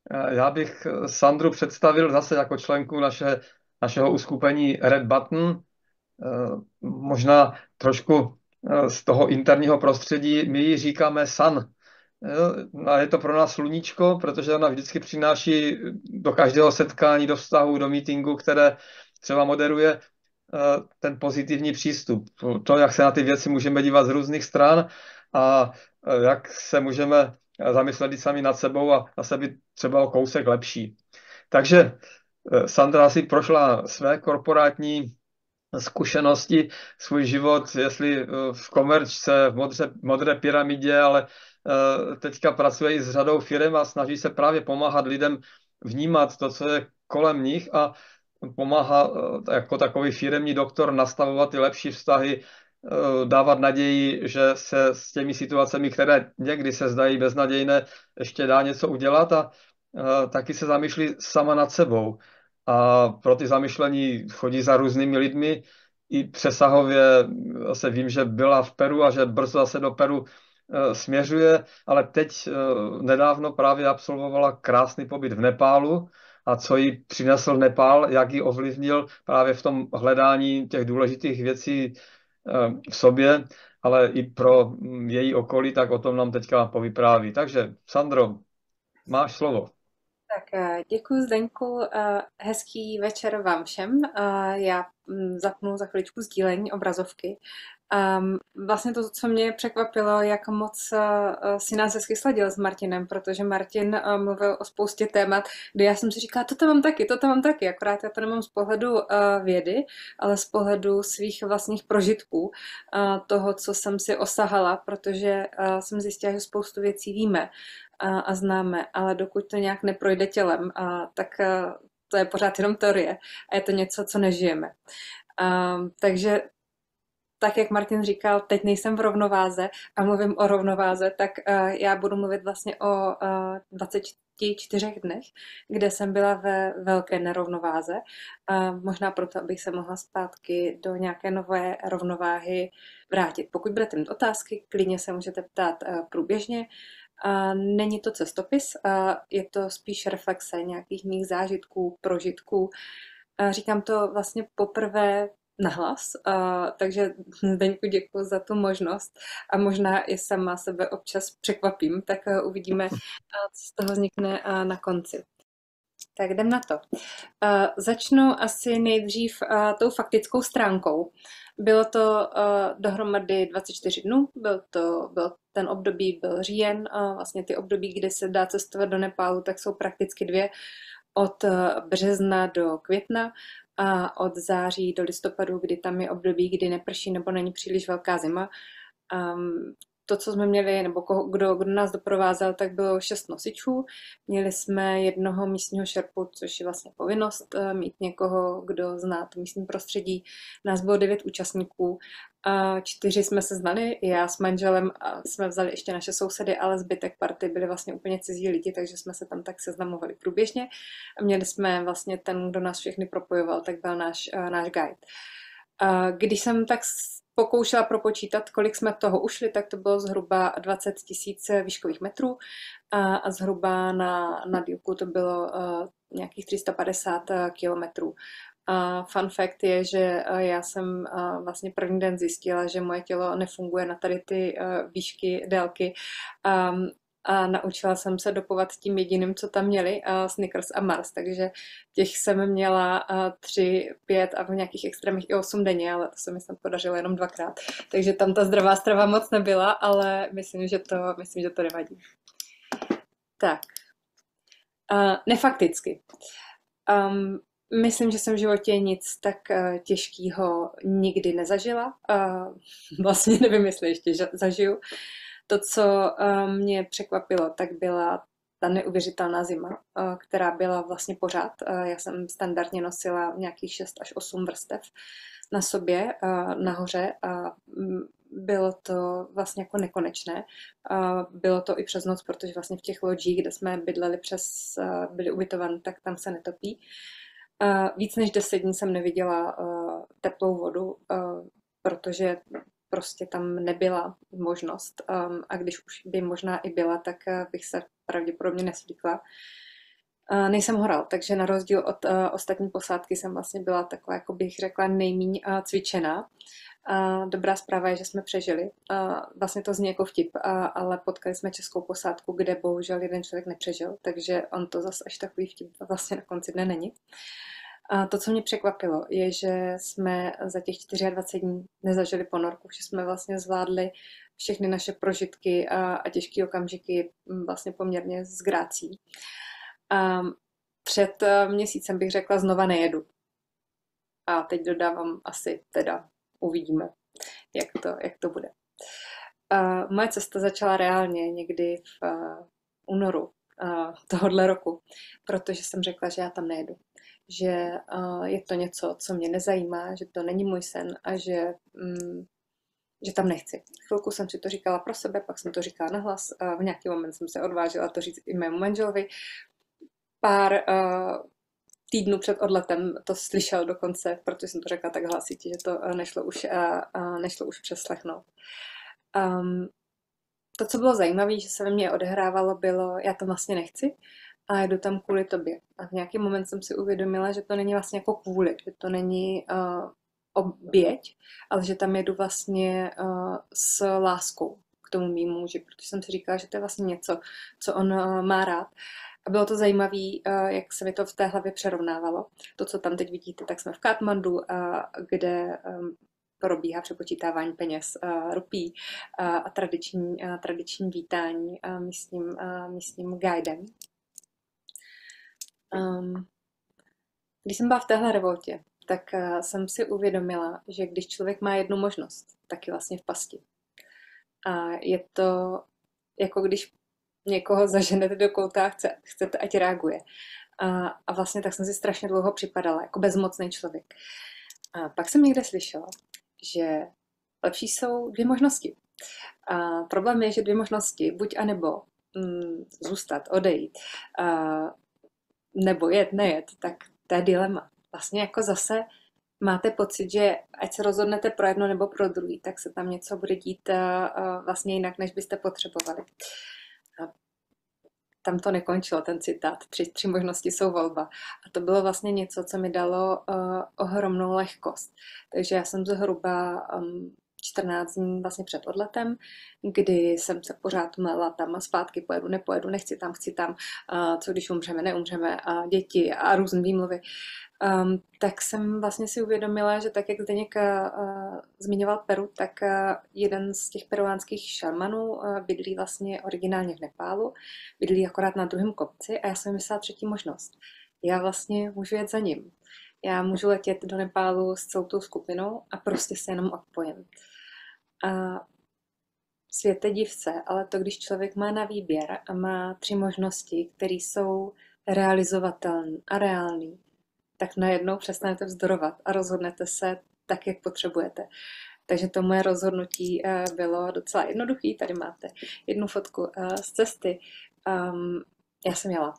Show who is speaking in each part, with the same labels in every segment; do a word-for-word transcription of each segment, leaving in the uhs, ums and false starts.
Speaker 1: Já bych Sandru představil zase jako členku naše, našeho uskupení Red Button. Možná trošku z toho interního prostředí my ji říkáme Sun. A je to pro nás sluníčko, protože ona vždycky přináší do každého setkání, do vztahu, do meetingu, které třeba moderuje, ten pozitivní přístup. To, jak se na ty věci můžeme dívat z různých stran a jak se můžeme zamyslet sami nad sebou a zase být třeba o kousek lepší. Takže Sandra si prošla své korporátní zkušenosti, svůj život, jestli v komerčce, v modře, modré pyramidě, ale teďka pracuje i s řadou firem a snaží se právě pomáhat lidem vnímat to, co je kolem nich a pomáhá jako takový firemní doktor nastavovat ty lepší vztahy, dávat naději, že se s těmi situacemi, které někdy se zdají beznadějné, ještě dá něco udělat a taky se zamýšlí sama nad sebou. A pro ty zamyšlení chodí za různými lidmi. I přesahově zase vím, že byla v Peru a že brzo zase do Peru směřuje, ale teď nedávno právě absolvovala krásný pobyt v Nepálu a co jí přinesl Nepál, jak ji ovlivnil právě v tom hledání těch důležitých věcí v sobě, ale i pro její okolí, tak o tom nám teďka povypráví. Takže, Sandro, máš slovo.
Speaker 2: Tak děkuji Zdeňku, hezký večer vám všem. Já zapnu za chviličku sdílení obrazovky. Um, vlastně to, co mě překvapilo, jak moc uh, si nás hezky sladil s Martinem, protože Martin uh, mluvil o spoustě témat, kdy já jsem si říkala, toto mám taky, toto mám taky, akorát já to nemám z pohledu uh, vědy, ale z pohledu svých vlastních prožitků, uh, toho, co jsem si osahala, protože uh, jsem zjistila, že spoustu věcí víme uh, a známe, ale dokud to nějak neprojde tělem, uh, tak uh, to je pořád jenom teorie a je to něco, co nežijeme. Um, takže tak, jak Martin říkal, teď nejsem v rovnováze a mluvím o rovnováze, tak uh, já budu mluvit vlastně o uh, dvaceti čtyřech dnech, kde jsem byla ve velké nerovnováze. Uh, možná proto, abych se mohla zpátky do nějaké nové rovnováhy vrátit. Pokud budete mít otázky, klidně se můžete ptát uh, průběžně. Uh, není to cestopis, uh, je to spíš reflexe nějakých mých zážitků, prožitků. Uh, říkám to vlastně poprvé nahlas, uh, takže Zdeňku děkuji za tu možnost a možná i sama sebe občas překvapím, tak uh, uvidíme, uh, co z toho vznikne uh, na konci. Tak jdem na to. Uh, začnu asi nejdřív uh, tou faktickou stránkou. Bylo to uh, dohromady dvacet čtyři dnů, byl to, byl ten období byl říjen, uh, vlastně ty období, kdy se dá cestovat do Nepálu, tak jsou prakticky dvě, od března do května a od září do listopadu, kdy tam je období, kdy neprší nebo není příliš velká zima. Um, to, co jsme měli, nebo koho, kdo, kdo nás doprovázel, tak bylo šest nosičů. Měli jsme jednoho místního šerpu, což je vlastně povinnost mít někoho, kdo zná to místní prostředí. Nás bylo devět účastníků. A čtyři jsme se znali, já s manželem a jsme vzali ještě naše sousedy, ale zbytek party byli vlastně úplně cizí lidi, takže jsme se tam tak seznamovali průběžně. A měli jsme vlastně ten, kdo nás všechny propojoval, tak byl náš, náš guide. A když jsem tak pokoušela propočítat, kolik jsme toho ušli, tak to bylo zhruba dvacet tisíc výškových metrů a, a zhruba na, na dílku to bylo uh, nějakých tři sta padesát kilometrů. Uh, fun fact je, že uh, já jsem uh, vlastně první den zjistila, že moje tělo nefunguje na tady ty uh, výšky, délky. Um, a naučila jsem se dopovat tím jediným, co tam měli, uh, Snickers a Mars, takže těch jsem měla uh, tři, pět a v nějakých extrémech i osm denně, ale to se mi snad podařilo jenom dvakrát. Takže tam ta zdravá strava moc nebyla, ale myslím, že to, myslím, že to nevadí. Tak. Uh, nefakticky. Um, Myslím, že jsem v životě nic tak uh, těžkého nikdy nezažila. Uh, vlastně nevím, jestli ještě zažiju. To, co uh, mě překvapilo, tak byla ta neuvěřitelná zima, uh, která byla vlastně pořád. Uh, já jsem standardně nosila nějakých šest až osm vrstev na sobě, uh, nahoře a um, bylo to vlastně jako nekonečné. Uh, bylo to i přes noc, protože vlastně v těch lodžích, kde jsme bydleli přes, uh, byli ubytovaní, tak tam se netopí. Uh, víc než deset dní jsem neviděla uh, teplou vodu, uh, protože prostě tam nebyla možnost. Um, a když už by možná i byla, tak uh, bych se pravděpodobně nesvlíkla. Uh, nejsem horal, takže na rozdíl od uh, ostatní posádky jsem vlastně byla taková, jako bych řekla, nejméně uh, cvičená. Uh, dobrá zpráva je, že jsme přežili. Uh, vlastně to zní jako vtip, uh, ale potkali jsme českou posádku, kde bohužel jeden člověk nepřežil, takže on to zase až takový vtip vlastně na konci dne není. A to, co mě překvapilo, je, že jsme za těch dvacet čtyři dní nezažili ponorku, že jsme vlastně zvládli všechny naše prožitky a, a těžké okamžiky vlastně poměrně s grácí. A před měsícem bych řekla, znova nejedu. A teď dodávám asi teda uvidíme, jak to, jak to bude. A moje cesta začala reálně někdy v uh, únoru uh, tohohle roku, protože jsem řekla, že já tam nejedu. Že uh, je to něco, co mě nezajímá, že to není můj sen a že, um, že tam nechci. Chvilku jsem si to říkala pro sebe, pak jsem to říkala nahlas. Uh, v nějaký moment jsem se odvážila to říct i mému manželovi. Pár uh, týdnů před odletem to slyšel dokonce, protože jsem to řekla tak hlasitě, že to nešlo už, uh, uh, nešlo už přeslechnout. Um, to, co bylo zajímavé, že se ve mně odehrávalo, bylo, já to vlastně nechci a jedu tam kvůli tobě. A v nějaký moment jsem si uvědomila, že to není vlastně jako kvůli, že to není uh, oběť, ale že tam jedu vlastně uh, s láskou k tomu mýmu muži, protože jsem si říkala, že to je vlastně něco, co on uh, má rád. A bylo to zajímavé, uh, jak se mi to v té hlavě přerovnávalo. To, co tam teď vidíte, tak jsme v Katmandu, uh, kde um, probíhá přepočítávání peněz, uh, rupí uh, a tradiční, uh, tradiční vítání uh, místním, uh, místním guidem. Um, když jsem byla v téhle revoltě, tak uh, jsem si uvědomila, že když člověk má jednu možnost, tak je vlastně v pasti. A je to jako když někoho zaženete do kouta a chce, chcete, ať reaguje. A, a vlastně tak jsem si strašně dlouho připadala, jako bezmocný člověk. A pak jsem někde slyšela, že lepší jsou dvě možnosti. A problém je, že dvě možnosti, buď a nebo, mm, zůstat, odejít, a, nebo jet, nejet, tak to je dilema. Vlastně jako zase máte pocit, že ať se rozhodnete pro jedno nebo pro druhý, tak se tam něco bude dít a, a vlastně jinak, než byste potřebovali. A tam to nekončilo, ten citát. Tři, tři možnosti jsou volba. A to bylo vlastně něco, co mi dalo uh, ohromnou lehkost. Takže já jsem zhruba um, čtrnáct dní vlastně před odletem, kdy jsem se pořád mlela tam a zpátky, pojedu, nepojedu, nechci tam, chci tam, uh, co když umřeme, neumřeme, a děti a různé výmluvy. Um, tak jsem vlastně si uvědomila, že tak, jak Zdeněk uh, zmiňoval Peru, tak uh, jeden z těch peruánských šamanů uh, bydlí vlastně originálně v Nepálu, bydlí akorát na druhém kopci a já jsem myslela třetí možnost. Já vlastně můžu jet za ním. Já můžu letět do Nepálu s celou tou skupinou a prostě se jenom odpojím. A světe divce, ale to, když člověk má na výběr a má tři možnosti, které jsou realizovatelné a reální, tak najednou přestanete vzdorovat a rozhodnete se tak, jak potřebujete. Takže to moje rozhodnutí bylo docela jednoduché. Tady máte jednu fotku z cesty. Um, já jsem jela.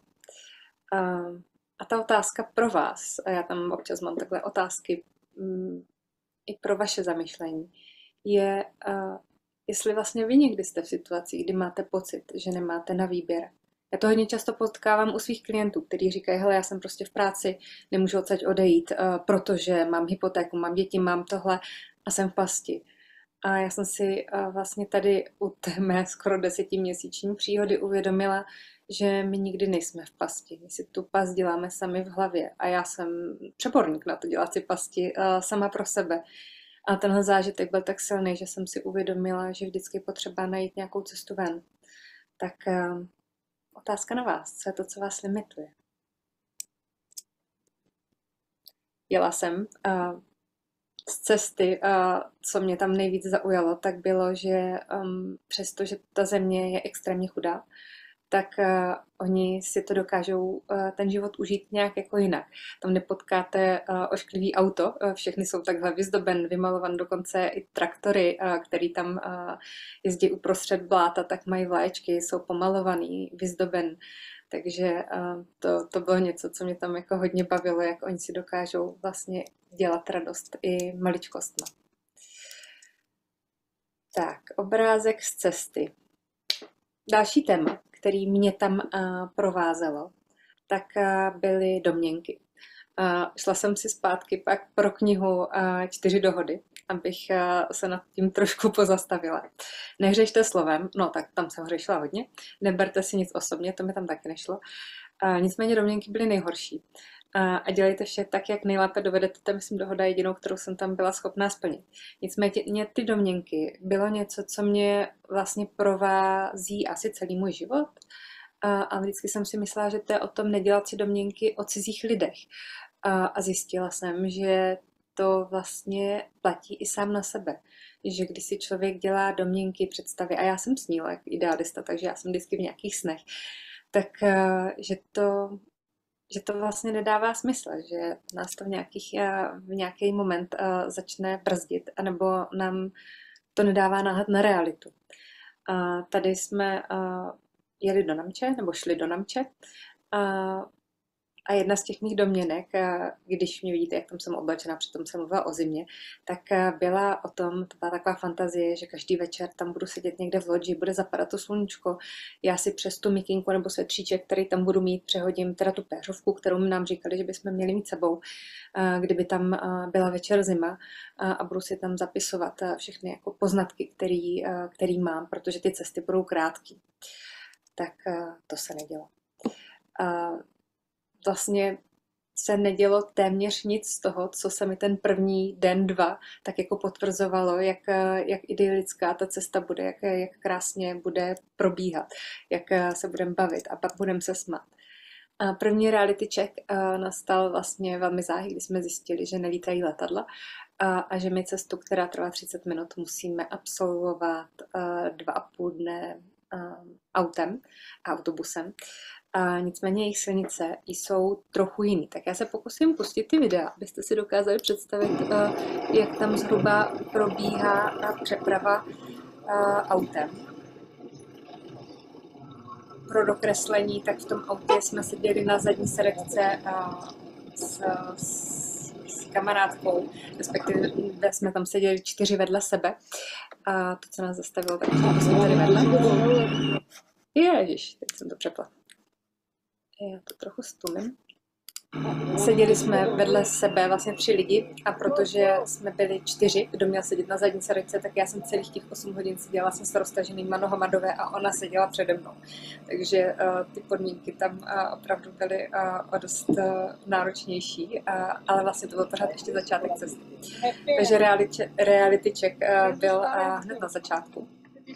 Speaker 2: Um, a ta otázka pro vás, a já tam občas mám takhle otázky um, i pro vaše zamyšlení, je, uh, jestli vlastně vy někdy jste v situaci, kdy máte pocit, že nemáte na výběr. Já to hodně často potkávám u svých klientů, kteří říkají, hele, já jsem prostě v práci, nemůžu odsaď odejít, uh, protože mám hypotéku, mám děti, mám tohle a jsem v pasti. A já jsem si uh, vlastně tady u té mé skoro desetiměsíční příhody uvědomila, že my nikdy nejsme v pasti. My si tu past děláme sami v hlavě. A já jsem přeborník na to dělat si pasti uh, sama pro sebe. A tenhle zážitek byl tak silný, že jsem si uvědomila, že vždycky je potřeba najít nějakou cestu ven. Tak uh, otázka na vás. Co je to, co vás limituje? Jela jsem uh, z cesty, uh, co mě tam nejvíc zaujalo, tak bylo, že um, přestože ta země je extrémně chudá, tak uh, oni si to dokážou uh, ten život užít nějak jako jinak. Tam nepotkáte uh, ošklivý auto, uh, všechny jsou takhle vyzdoben, vymalovan, dokonce i traktory, uh, který tam uh, jezdí uprostřed bláta, tak mají vlaječky, jsou pomalovaný, vyzdoben. Takže uh, to, to bylo něco, co mě tam jako hodně bavilo, jak oni si dokážou vlastně dělat radost i maličkostma. Tak, obrázek z cesty. Další téma, který mě tam uh, provázelo, tak eh, byly domněnky. Uh, šla jsem si zpátky pak pro knihu uh, Čtyři dohody, abych uh, se nad tím trošku pozastavila. Nehřešte slovem, no tak tam jsem hřešila hodně, neberte si nic osobně, to mi tam taky nešlo. Uh, nicméně domněnky byly nejhorší. Uh, a dělejte vše tak, jak nejlépe dovedete, to je, myslím, dohoda jedinou, kterou jsem tam byla schopná splnit. Nicméně ty domněnky bylo něco, co mě vlastně provází asi celý můj život. A vždycky jsem si myslela, že to je o tom nedělat si domněnky o cizích lidech. A zjistila jsem, že to vlastně platí i sám na sebe. Že když si člověk dělá domněnky, představy, a já jsem sníla jako idealista, takže já jsem vždycky v nějakých snech, tak že to, že to vlastně nedává smysl, že nás to v, nějakých, v nějaký moment začne brzdit, anebo nám to nedává náhled na realitu. A tady jsme jeli do Namče, nebo šli do Namče. A, a jedna z těch mých domněnek, když mě vidíte, jak tam jsem oblečená, přitom jsem mluvila o zimě, tak byla o tom, to byla taková fantazie, že každý večer tam budu sedět někde v loďi, bude zapadat to sluníčko, já si přes tu mikinku nebo svetříček, který tam budu mít, přehodím teda tu péřovku, kterou nám říkali, že bychom měli mít sebou, kdyby tam byla večer zima, a budu si tam zapisovat všechny jako poznatky, který, který mám, protože ty cesty budou krátký. Tak to se nedělo. A vlastně se nedělo téměř nic z toho, co se mi ten první den, dva, tak jako potvrzovalo, jak, jak idylická ta cesta bude, jak, jak krásně bude probíhat, jak se budeme bavit a pak budeme se smát. A první reality check nastal vlastně velmi záhy, kdy jsme zjistili, že nelítají letadla a, a že my cestu, která trvá třicet minut, musíme absolvovat dva a půl dne autem a autobusem. A nicméně jejich silnice jsou trochu jiný. Tak já se pokusím pustit ty videa, abyste si dokázali představit, jak tam zhruba probíhá přeprava autem. Pro dokreslení, tak v tom autě jsme seděli na zadní sedečce s, s, s kamarádkou, respektive jsme tam seděli čtyři vedle sebe. A to, co nás zastavilo, tak jsme tady vedle. Ježiš, teď jsem to přepla. Já to trochu stlumím. Seděli jsme vedle sebe vlastně tři lidi a protože jsme byli čtyři, kdo měl sedět na zadní sedečce, tak já jsem celých těch osm hodin seděla vlastně s roztaženýma nohama dole a ona seděla přede mnou. Takže uh, ty podmínky tam uh, opravdu byly uh, o dost uh, náročnější, uh, ale vlastně to byl pořád ještě začátek cesty. Takže reality, reality check uh, byl uh, hned na začátku.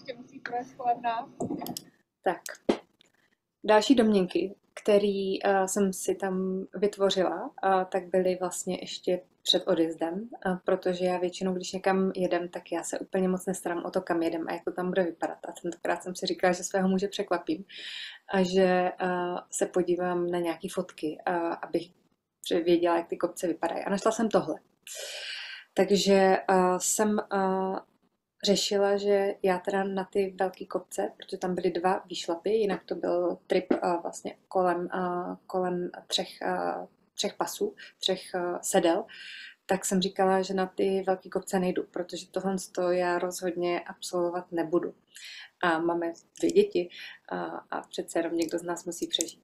Speaker 2: Tak. Další domněnky, který uh, jsem si tam vytvořila, uh, tak byly vlastně ještě před odjezdem, uh, protože já většinou, když někam jedem, tak já se úplně moc nestarám o to, kam jedem a jak to tam bude vypadat. A tentokrát jsem si říkala, že svého muže překvapím a že uh, se podívám na nějaké fotky, uh, abych věděla, jak ty kopce vypadají. A našla jsem tohle. Takže uh, jsem uh, řešila, že já teda na ty velké kopce, protože tam byly dva výšlapy, jinak to byl trip uh, vlastně kolem, uh, kolem třech, uh, třech pasů, třech uh, sedel, tak jsem říkala, že na ty velké kopce nejdu, protože tohle já rozhodně absolvovat nebudu. A máme dvě děti a, a přece jenom někdo z nás musí přežít.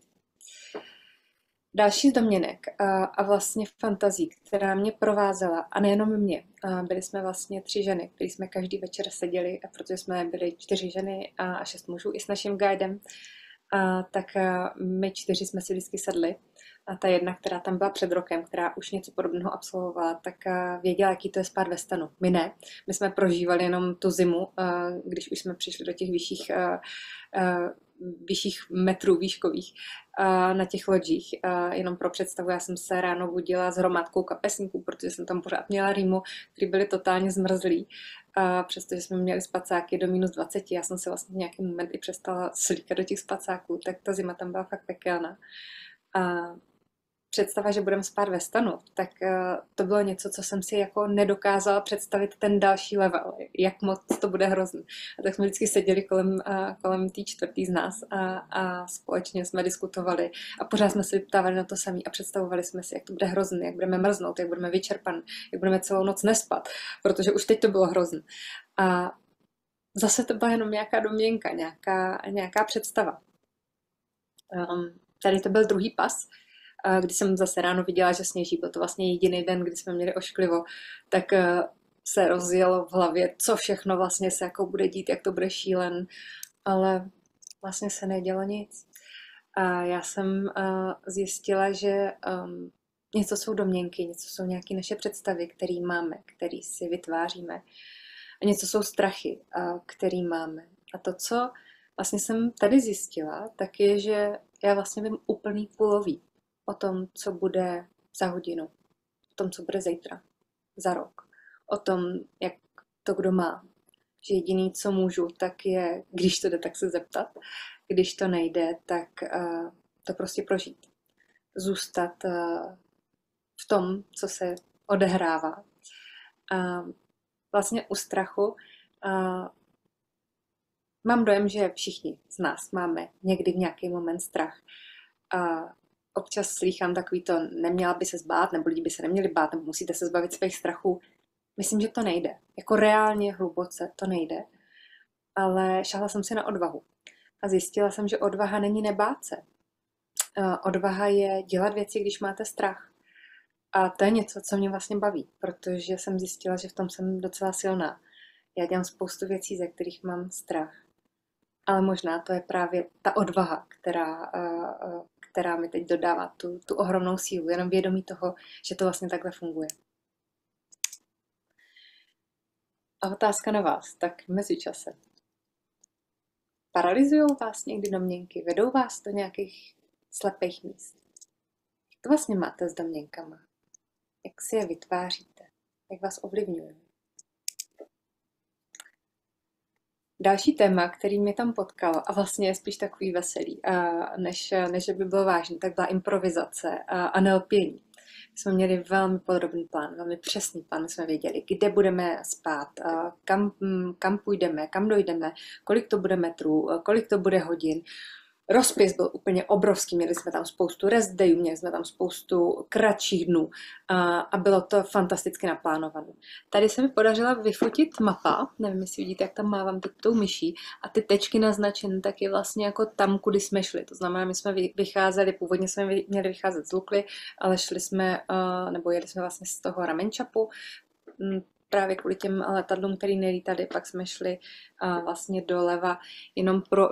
Speaker 2: Další z domněnek a, a vlastně fantazí, která mě provázela, a nejenom mě. A byli jsme vlastně tři ženy, které jsme každý večer seděli, a protože jsme byli čtyři ženy a, a šest mužů i s naším guidem, a, tak a my čtyři jsme si vždycky sedli. A ta jedna, která tam byla před rokem, která už něco podobného absolvovala, tak a, věděla, jaký to je spát ve stanu. My ne. My jsme prožívali jenom tu zimu, a, když už jsme přišli do těch vyšších a, a, vyšších metrů výškových na těch lodžích. Jenom pro představu, já jsem se ráno budila s hromádkou kapesníků, protože jsem tam pořád měla rýmu, který byly totálně zmrzlí. Přestože jsme měli spacáky do minus dvacet, já jsem se vlastně v nějaký moment i přestala slíkat do těch spacáků, tak ta zima tam byla fakt pekelná. A představa, že budeme spát ve stanu, tak to bylo něco, co jsem si jako nedokázala představit ten další level, jak moc to bude hrozný. A tak jsme vždycky seděli kolem, kolem té čtvrtý z nás a, a společně jsme diskutovali a pořád jsme se vyptávali na to samé a představovali jsme si, jak to bude hrozný, jak budeme mrznout, jak budeme vyčerpan, jak budeme celou noc nespat, protože už teď to bylo hrozný. A zase to byla jenom nějaká domněnka, nějaká, nějaká představa. Um, Tady to byl druhý pas, kdy jsem zase ráno viděla, že sněží. Byl to vlastně jediný den, kdy jsme měli ošklivo, tak se rozjelo v hlavě, co všechno vlastně se jako bude dít, jak to bude šílen, ale vlastně se nedělo nic. A já jsem zjistila, že um, něco jsou domněnky, něco jsou nějaké naše představy, které máme, které si vytváříme. A něco jsou strachy, které máme. A to, co vlastně jsem tady zjistila, tak je, že já vlastně vím úplný kulový o tom, co bude za hodinu, o tom, co bude zítra, za rok, o tom, jak to kdo má. Že jediný, co můžu, tak je, když to jde, tak se zeptat. Když to nejde, tak uh, to prostě prožít. Zůstat uh, v tom, co se odehrává. Uh, vlastně u strachu uh, mám dojem, že všichni z nás máme někdy v nějaký moment strach. Uh, občas slýchám takový to, neměla by se zbát, nebo lidi by se neměli bát, nebo musíte se zbavit svých strachů. Myslím, že to nejde. Jako reálně, hluboce to nejde. Ale šahla jsem si na odvahu. A zjistila jsem, že odvaha není nebát se. Odvaha je dělat věci, když máte strach. A to je něco, co mě vlastně baví, protože jsem zjistila, že v tom jsem docela silná. Já dělám spoustu věcí, ze kterých mám strach. Ale možná to je právě ta odvaha, která, která mi teď dodává tu, tu ohromnou sílu. Jenom vědomí toho, že to vlastně takhle funguje. A otázka na vás, tak v mezičase. Paralyzují vás někdy domněnky? Vedou vás do nějakých slepých míst? Jak to vlastně máte s domněnkama? Jak si je vytváříte? Jak vás ovlivňují? Další téma, který mě tam potkalo, a vlastně je spíš takový veselý, než, než by bylo vážný, tak byla improvizace a nelpění. My jsme měli velmi podrobný plán, velmi přesný plán, my jsme věděli, kde budeme spát, kam, kam půjdeme, kam dojdeme, kolik to bude metrů, kolik to bude hodin. Rozpis byl úplně obrovský, měli jsme tam spoustu rest dayů, měli jsme tam spoustu kratších dnů a, a bylo to fantasticky naplánované. Tady se mi podařila vyfotit mapa, nevím, jestli vidíte, jak tam mávám teď tou myší, a ty tečky naznačené tak je vlastně jako tam, kudy jsme šli. To znamená, my jsme vycházeli, původně jsme měli vycházet z Lukly, ale šli jsme, nebo jeli jsme vlastně z toho Ramenčapu, právě kvůli těm letadlům, který nelítali, pak jsme šli vlastně doleva jenom pro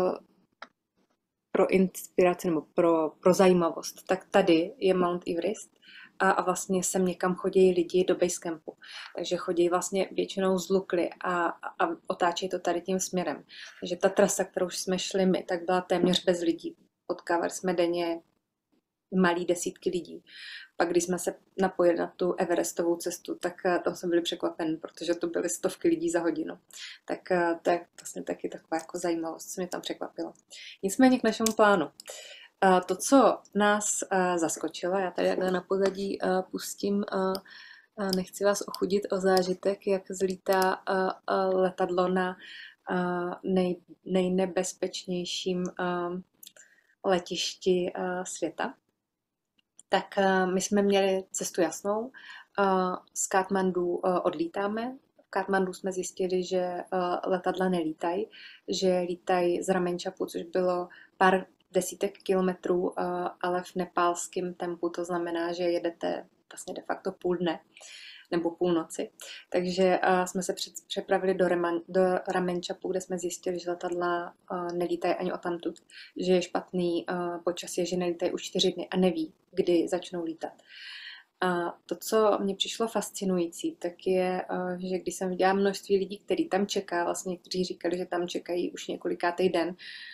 Speaker 2: pro inspiraci nebo pro, pro zajímavost, tak tady je Mount Everest a, a vlastně sem někam chodí lidi do basecampu. Takže chodí vlastně většinou z Lukly a, a otáčejí to tady tím směrem. Takže ta trasa, kterou jsme šli my, tak byla téměř bez lidí. Potkávali jsme denně malý desítky lidí. Pak když jsme se napojili na tu Everestovou cestu, tak tam jsme byli překvapeni, protože to byly stovky lidí za hodinu. Tak to je vlastně taky taková jako zajímavost, co mě tam překvapilo. Nicméně k našemu plánu. To, co nás zaskočilo, já tady takhle na pozadí pustím, nechci vás ochudit o zážitek, jak zlítá letadlo na nej, nejnebezpečnějším letišti světa. Tak my jsme měli cestu jasnou. Z Katmandu odlítáme. V Katmandu jsme zjistili, že letadla nelítají, že lítají z Ramenčapu, což bylo pár desítek kilometrů, ale v nepálském tempu, to znamená, že jedete vlastně de facto půl dne nebo půlnoci. Takže jsme se přepravili do, Reman, do Ramenčapu, kde jsme zjistili, že letadla nelítají ani odtamtud, že je špatný počasí, že nelítají už čtyři dny a neví, kdy začnou lítat. A to, co mě přišlo fascinující, tak je, že když jsem viděla množství lidí, kteří tam čeká, vlastně někteří říkali, že tam čekají už několikátý den,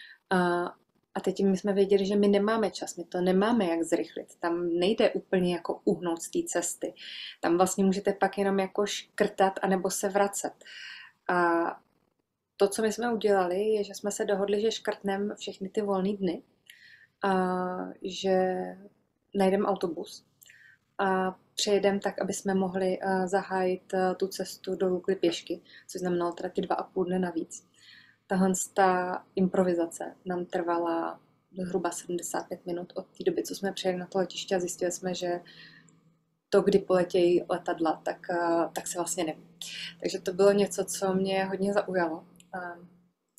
Speaker 2: a teď my jsme věděli, že my nemáme čas, my to nemáme jak zrychlit. Tam nejde úplně jako uhnout z té cesty. Tam vlastně můžete pak jenom jako škrtat anebo se vracet. A to, co my jsme udělali, je, že jsme se dohodli, že škrtneme všechny ty volné dny, a že najdeme autobus a přejedeme tak, aby jsme mohli zahájit tu cestu do Lukly pěšky, což znamenalo teda ty dva a půl dne navíc. Tahle ta improvizace nám trvala zhruba sedmdesát pět minut od té doby, co jsme přijeli na to letiště a zjistili jsme, že to, kdy poletějí letadla, tak, tak se vlastně neví. Takže to bylo něco, co mě hodně zaujalo.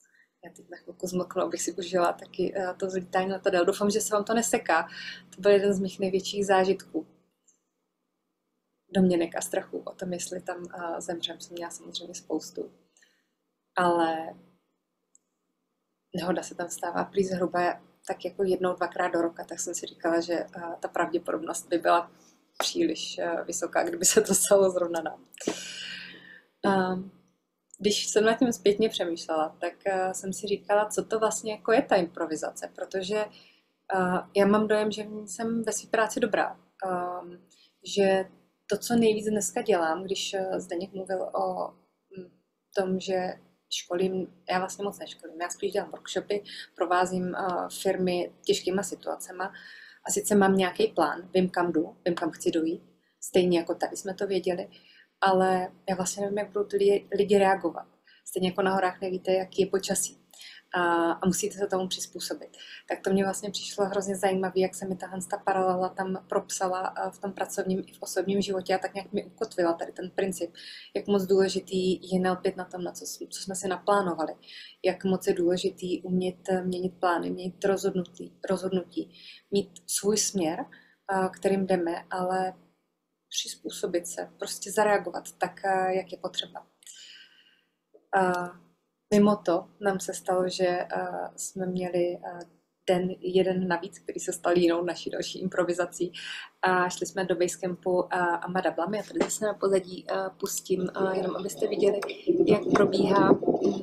Speaker 2: Já teď na chvilku zmlknu, abych si užila taky uh, to zlítání letadel. Doufám, že se vám to neseká. To byl jeden z mých největších zážitků. Domněnek a strachu o tom, jestli tam uh, zemřem, jsem měla samozřejmě spoustu. Ale nehoda se tam stává prý zhruba tak jako jednou, dvakrát do roka, tak jsem si říkala, že uh, ta pravděpodobnost by byla příliš uh, vysoká, kdyby se to stalo zrovna nám. Um, Když jsem nad tím zpětně přemýšlela, tak uh, jsem si říkala, co to vlastně jako je ta improvizace, protože uh, já mám dojem, že v ní jsem ve své práci dobrá. Um, že to, co nejvíc dneska dělám, když uh, Zdeněk mluvil o m, tom, že školím, já vlastně moc neškolím, já spíš dělám workshopy, provázím uh, firmy těžkýma situacema a sice mám nějaký plán, vím, kam jdu, vím, kam chci dojít, stejně jako tady jsme to věděli, ale já vlastně nevím, jak budou ty lidi, lidi reagovat. Stejně jako na horách nevíte, jaký je počasí a, a musíte se tomu přizpůsobit. Tak to mě vlastně přišlo hrozně zajímavé, jak se mi tahle ta paralela tam propsala v tom pracovním i v osobním životě a tak nějak mi ukotvila tady ten princip, jak moc důležitý je nelpět na tom, na co, co jsme si naplánovali, jak moc je důležitý umět měnit plány, měnit rozhodnutí, rozhodnutí mít svůj směr, kterým jdeme, ale přizpůsobit se, prostě zareagovat tak, jak je potřeba. A mimo to nám se stalo, že jsme měli den jeden navíc, který se stal jinou naší další improvizací. A šli jsme do Basecampu Amada Blamy. Já tady zase na pozadí pustím, jenom abyste viděli, jak probíhá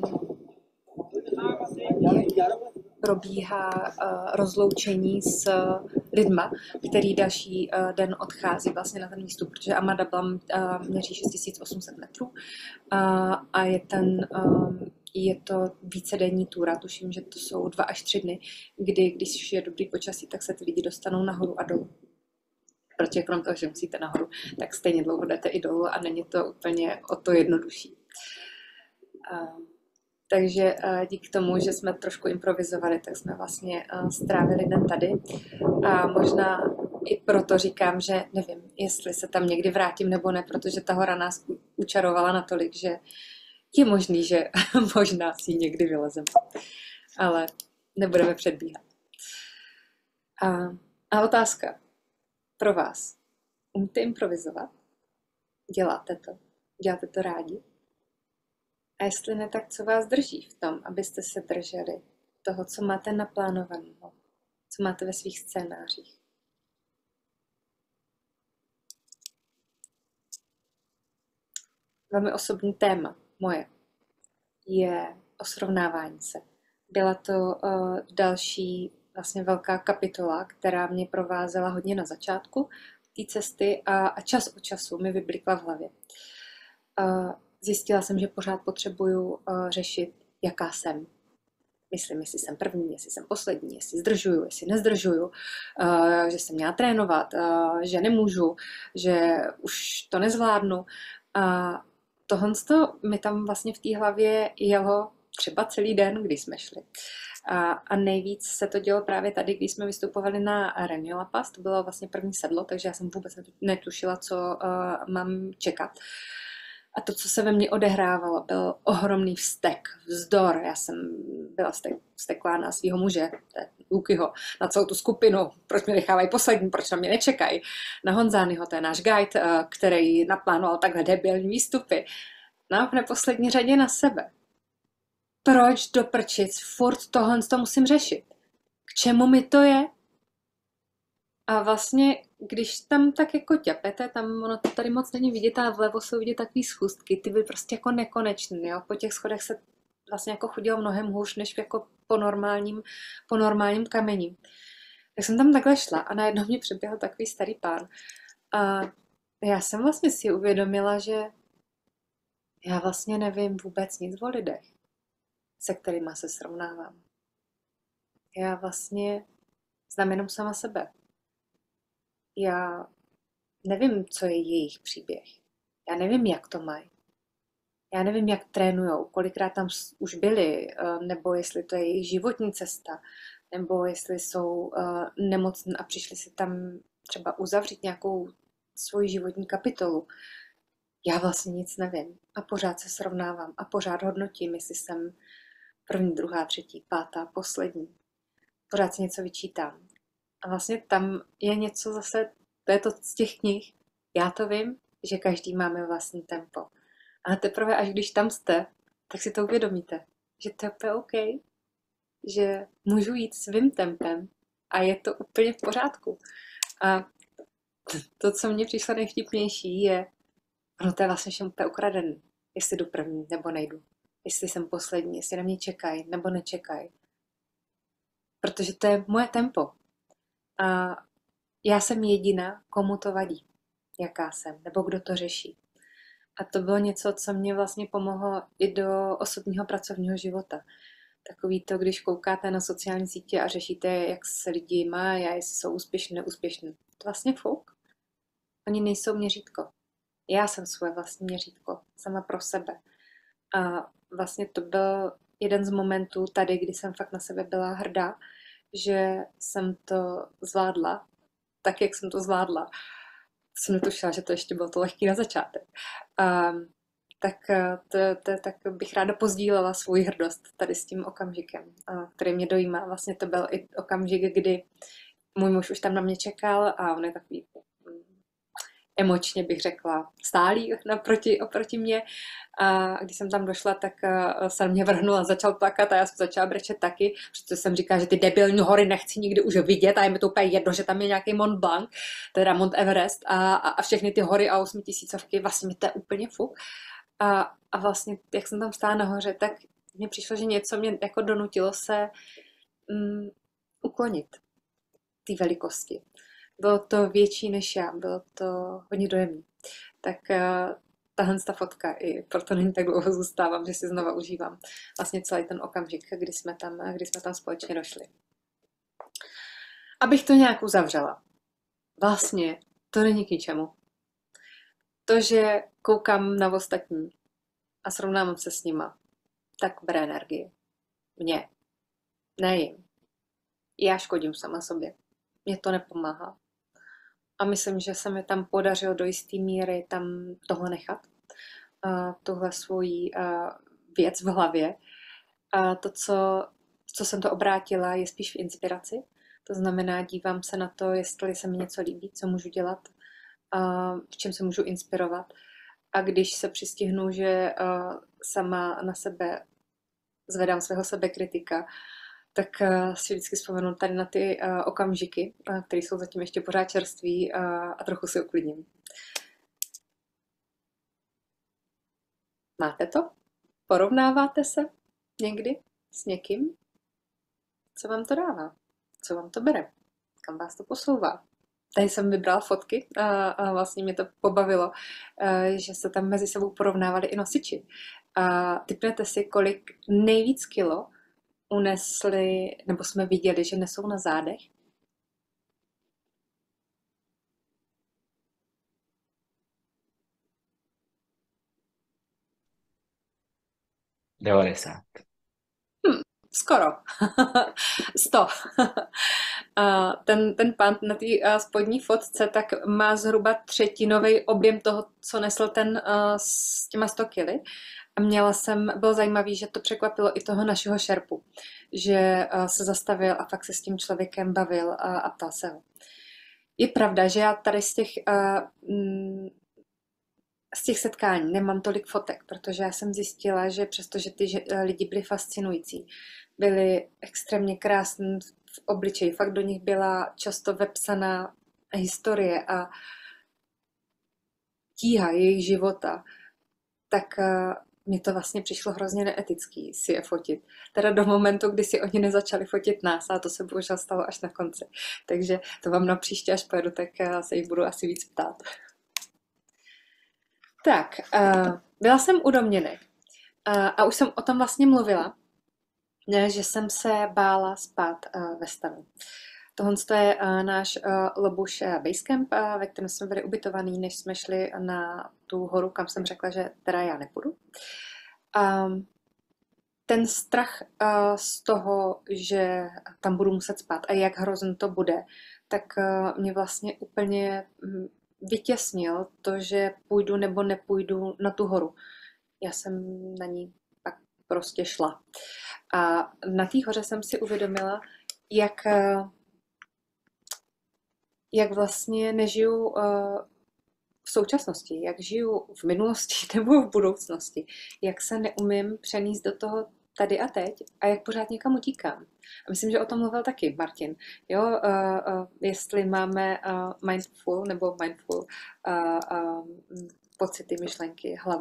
Speaker 2: probíhá uh, rozloučení s uh, lidma, který další uh, den odchází vlastně na ten výstup, protože Amada Blam uh, měří šest tisíc osm set metrů uh, a je, ten, um, je to vícedenní túra, tuším, že to jsou dva až tři dny, kdy, když je dobrý počasí, tak se ty lidi dostanou nahoru a dolů. Protože krom toho, že musíte nahoru, tak stejně dlouho jdete i dolů a není to úplně o to jednodušší. Uh, Takže díky tomu, že jsme trošku improvizovali, tak jsme vlastně strávili den tady. A možná i proto říkám, že nevím, jestli se tam někdy vrátím nebo ne, protože ta hora nás učarovala natolik, že je možný, že možná si někdy vylezeme. Ale nebudeme předbíhat. A, a otázka pro vás. Umíte improvizovat? Děláte to? Děláte to rádi? A jestli ne, tak co vás drží v tom, abyste se drželi toho, co máte naplánovaného, co máte ve svých scénářích? Velmi osobní téma moje je o srovnávání se. Byla to uh, další vlastně velká kapitola, která mě provázela hodně na začátku té cesty a, a čas od času mi vyblikla v hlavě. Uh, Zjistila jsem, že pořád potřebuju uh, řešit, jaká jsem. Myslím, jestli jsem první, jestli jsem poslední, jestli zdržuju, jestli nezdržuju, uh, že jsem měla trénovat, uh, že nemůžu, že už to nezvládnu. A tohle mi tam vlastně v té hlavě jelo třeba celý den, když jsme šli. A, a nejvíc se to dělo právě tady, když jsme vystupovali na Renio La Paz. To bylo vlastně první sedlo, takže já jsem vůbec netušila, co uh, mám čekat. A to, co se ve mně odehrávalo, byl ohromný vztek, vzdor. Já jsem byla vzteklá na svého muže, Lukyho, na celou tu skupinu. Proč mě nechávají poslední, proč na mě nečekají. Na Honzányho, to je náš guide, který naplánoval takhle debilní výstupy. No a v neposlední řadě na sebe. Proč do prčic furt tohle to musím řešit? K čemu mi to je? A vlastně, když tam tak jako ťapete, tam ono to tady moc není vidět, ale vlevo jsou vidět takový schůstky, ty byly prostě jako nekonečný, jo. Po těch schodech se vlastně jako chodilo mnohem hůř, než jako po normálním, po normálním kamení. Tak jsem tam takhle šla a najednou mě přeběhl takový starý pán. A já jsem vlastně si uvědomila, že já vlastně nevím vůbec nic o lidech, se kterými se srovnávám. Já vlastně znám jenom sama sebe. Já nevím, co je jejich příběh. Já nevím, jak to mají. Já nevím, jak trénujou, kolikrát tam už byli, nebo jestli to je jejich životní cesta, nebo jestli jsou nemocní a přišli si tam třeba uzavřít nějakou svoji životní kapitolu. Já vlastně nic nevím a pořád se srovnávám a pořád hodnotím, jestli jsem První, druhá, třetí, pátá, poslední. Pořád si něco vyčítám. A vlastně tam je něco zase, to je to z těch knih. Já to vím, že každý máme vlastní tempo. Ale teprve až když tam jste, tak si to uvědomíte, že to je úplně OK, že můžu jít svým tempem a je to úplně v pořádku. A to, co mně přišlo nejvtipnější, je, no to je vlastně všem úplně ukradený, jestli jdu první nebo nejdu, jestli jsem poslední, jestli na mě čekají nebo nečekají. Protože to je moje tempo. A já jsem jediná, komu to vadí, jaká jsem, nebo kdo to řeší. A to bylo něco, co mě vlastně pomohlo i do osobního pracovního života. Takový to, když koukáte na sociální sítě a řešíte, jak se lidi mají a jestli jsou úspěšní, neúspěšní. To vlastně fouk. Oni nejsou měřítko. Já jsem svoje vlastní měřítko, sama pro sebe. A vlastně to byl jeden z momentů tady, kdy jsem fakt na sebe byla hrdá, že jsem to zvládla tak, jak jsem to zvládla. Jsem netušila, že to ještě bylo to lehký na začátek. Um, tak, to, to, tak bych ráda pozdílela svůj hrdost tady s tím okamžikem, který mě dojímá. Vlastně to byl i okamžik, kdy můj muž už tam na mě čekal a on je takový emočně, bych řekla, stálý naproti, oproti mě. A když jsem tam došla, tak se na mě vrhnul a začal plakat a já jsem začala brečet taky, protože jsem říkala, že ty debilní hory nechci nikdy už vidět a je mi to úplně jedno, že tam je nějaký Mont Blanc, teda Mont Everest a, a, a všechny ty hory a osmitisícovky, vlastně mi to je úplně fuk. A, a vlastně, jak jsem tam stála nahoře, tak mně přišlo, že něco mě jako donutilo se um, uklonit té velikosti. Bylo to větší než já, bylo to hodně dojemné. Tak uh, tahle ta fotka, i proto není tak dlouho zůstávám, že si znova užívám vlastně celý ten okamžik, kdy jsme tam, kdy jsme tam společně došli. Abych to nějak uzavřela. Vlastně to není k ničemu. To, že koukám na ostatní a srovnávám se s nima, tak bere energii. Mně. Ne jim. Já škodím sama sobě. Mně to nepomáhá. A myslím, že se mi tam podařilo do jisté míry tam toho nechat. Uh, tuhle svoji uh, věc v hlavě. A to, co, co jsem to obrátila, je spíš v inspiraci. To znamená, dívám se na to, jestli se mi něco líbí, co můžu dělat, uh, v čem se můžu inspirovat. A když se přistihnu, že uh, sama na sebe zvedám svého sebekritika, tak uh, si vždycky vzpomenu tady na ty uh, okamžiky, uh, které jsou zatím ještě pořád čerství uh, a trochu si uklidním. Máte to? Porovnáváte se někdy s někým? Co vám to dává? Co vám to bere? Kam vás to posouvá? Tady jsem vybrala fotky a, a vlastně mě to pobavilo, a, že se tam mezi sebou porovnávali i nosiči. A tipnete si, kolik nejvíc kilo unesli, nebo jsme viděli, že nesou na zádech?
Speaker 3: devadesát.
Speaker 2: Hm, skoro. sto. ten, ten pán na té spodní fotce tak má zhruba třetinový objem toho, co nesl ten s těma sto kily. A měla jsem, bylo zajímavé, že to překvapilo i toho našeho šerpu, že se zastavil a fakt se s tím člověkem bavil a, a ptal se ho. Je pravda, že já tady z těch, z těch setkání nemám tolik fotek, protože já jsem zjistila, že přestože ty lidi byli fascinující, byli extrémně krásní v obličeji, fakt do nich byla často vepsaná historie a tíha jejich života, tak mně to vlastně přišlo hrozně neetický si je fotit. Teda do momentu, kdy si oni nezačali fotit nás, a to se bohužel stalo až na konci. Takže to vám na příště, až pojedu, tak se jich budu asi víc ptát. Tak, byla jsem u domněnek a už jsem o tom vlastně mluvila, že jsem se bála spát ve stanu. Tohle je náš Lobuš Basecamp, ve kterém jsme byli ubytovaní, než jsme šli na tu horu, kam jsem řekla, že teda já nepůjdu. Ten strach z toho, že tam budu muset spát a jak hrozně to bude, tak mě vlastně úplně vytěsnil to, že půjdu nebo nepůjdu na tu horu. Já jsem na ní pak prostě šla. A na té hoře jsem si uvědomila, jak, eh, jak vlastně nežiju eh, v současnosti, jak žiju v minulosti nebo v budoucnosti, jak se neumím přenést do toho tady a teď a jak pořád někam utíkám. A myslím, že o tom mluvil taky Martin. Jo, uh, uh, jestli máme uh, mindful nebo mindful uh, uh, pocity, myšlenky, hlavu.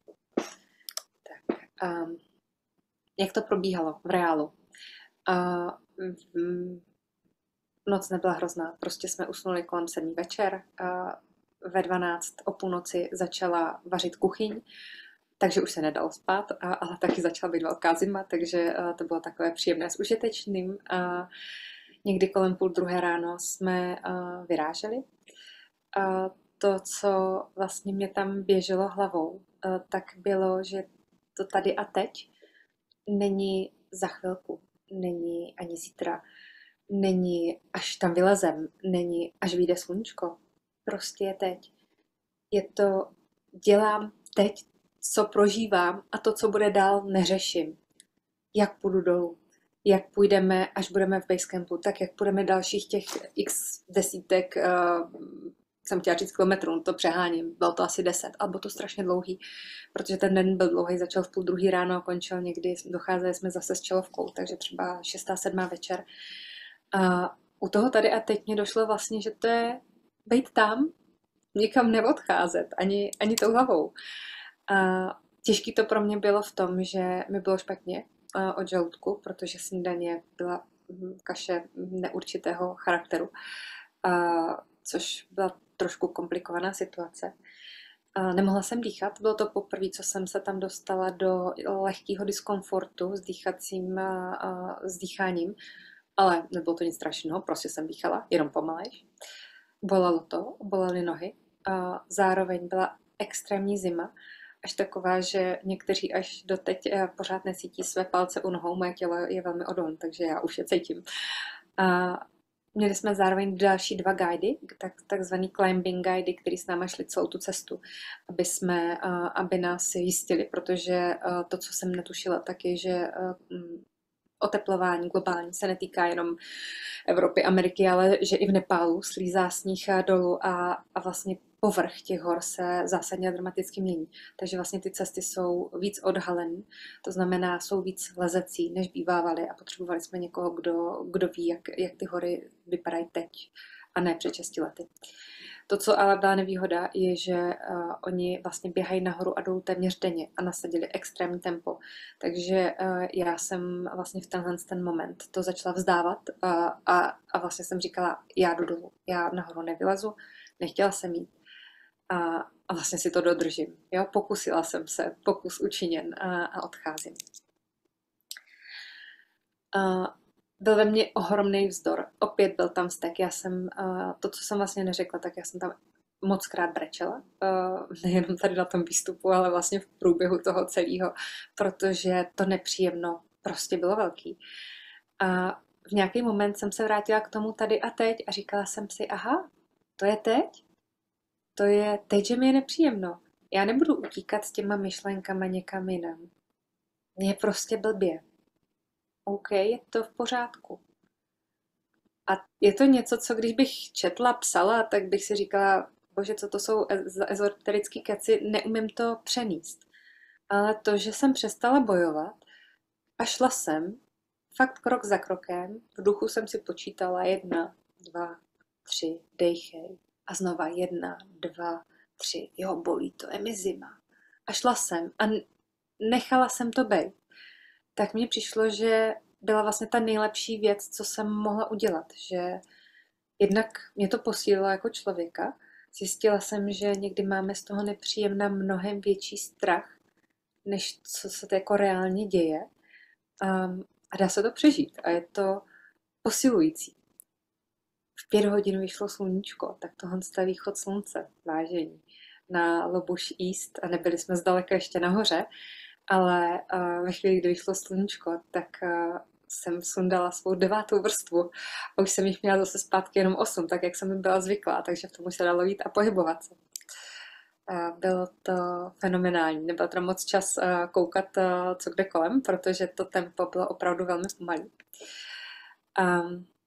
Speaker 2: Tak, um, jak to probíhalo v reálu? Uh, um, noc nebyla hrozná, prostě jsme usnuli kolem sedmý večer, uh, ve dvanáct o půlnoci začala vařit kuchyň, takže už se nedalo spát, a, ale taky začala být velká zima, takže a, to bylo takové příjemné s užitečným. A někdy kolem půl druhé ráno jsme a, vyráželi. A to, co vlastně mě tam běželo hlavou, a, tak bylo, že to tady a teď není za chvilku, není ani zítra, není až tam vylezem, není až vyjde sluníčko. Prostě je teď. Je to, dělám teď, co prožívám a to, co bude dál, neřeším. Jak půjdu dolů, jak půjdeme, až budeme v basecampu, tak jak půjdeme dalších těch x desítek, uh, jsem chtěla říct kilometrů, to přeháním, bylo to asi deset, ale bylo to strašně dlouhý, protože ten den byl dlouhý, začal v půl druhý ráno a končil někdy, docházeli jsme zase s čelovkou, takže třeba šestá, sedmá večer. A u toho tady a teď mě došlo vlastně, že to je být tam, nikam neodcházet, ani, ani tou hlavou. A těžký to pro mě bylo v tom, že mi bylo špatně od žaludku, protože snídaně byla kaše neurčitého charakteru, a, což byla trošku komplikovaná situace. A nemohla jsem dýchat, bylo to poprvé, co jsem se tam dostala do lehkého diskomfortu s dýchacím a, a, s dýcháním, ale nebylo to nic strašného, prostě jsem dýchala, jenom pomalejš. Bolelo to, bolely nohy. A zároveň byla extrémní zima, až taková, že někteří až doteď pořád necítí své palce u nohou, moje tělo je velmi odolné, takže já už je cítím. A měli jsme zároveň další dva guidy, tak, takzvaný climbing guidy, který s náma šli celou tu cestu, aby, jsme, aby nás jistili, protože to, co jsem netušila, tak je, že oteplování globální se netýká jenom Evropy, Ameriky, ale že i v Nepálu slízá sníh dolů a, a vlastně povrch těch hor se zásadně a dramaticky mění. Takže vlastně ty cesty jsou víc odhalené, to znamená, jsou víc lezecí, než bývávaly a potřebovali jsme někoho, kdo, kdo ví, jak, jak ty hory vypadají teď a ne před šesti lety. To, co ale byla nevýhoda, je, že uh, oni vlastně běhají nahoru a dolů téměř denně a nasadili extrémní tempo. Takže uh, já jsem vlastně v tenhle ten moment to začala vzdávat uh, a, a vlastně jsem říkala, já jdu dolů, já nahoru nevylezu, nechtěla jsem jít a, a vlastně si to dodržím. Jo? Pokusila jsem se, pokus učiněn a, a odcházím. Uh, Byl ve mně ohromný vzdor. Opět byl tam vztek. Já jsem, uh, to, co jsem vlastně neřekla, tak já jsem tam mockrát brečela. Uh, nejenom tady na tom výstupu, ale vlastně v průběhu toho celého, protože to nepříjemno prostě bylo velký. A v nějaký moment jsem se vrátila k tomu tady a teď a říkala jsem si, aha, to je teď? To je teď, že mi je nepříjemno. Já nebudu utíkat s těma myšlenkama někam jinam. Mně je prostě blbě. OK, je to v pořádku. A je to něco, co když bych četla, psala, tak bych si říkala, bože, co to jsou ezoterické keci, neumím to přenést. Ale to, že jsem přestala bojovat a šla jsem, fakt krok za krokem, v duchu jsem si počítala jedna, dva, tři, dejchej. A znova jedna, dva, tři, jo, bolí to, je mi zima. A šla jsem a nechala jsem to být. Tak mně přišlo, že byla vlastně ta nejlepší věc, co jsem mohla udělat. Že jednak mě to posílilo jako člověka. Zjistila jsem, že někdy máme z toho nepříjemna mnohem větší strach, než co se to jako reálně děje. Um, a dá se to přežít. A je to posilující. V pět hodin vyšlo sluníčko, tak tohle je východ slunce, vážení, na Lobuš East a nebyli jsme zdaleka ještě nahoře, ale uh, ve chvíli, kdy vyšlo sluníčko, tak uh, jsem sundala svou devátou vrstvu a už jsem jich měla zase zpátky jenom osm, tak jak jsem byla zvyklá, takže v tom už se dalo jít a pohybovat se. A bylo to fenomenální. Nebyl tam moc čas eh, koukat, eh, co kde kolem, protože to tempo bylo opravdu velmi pomalý. A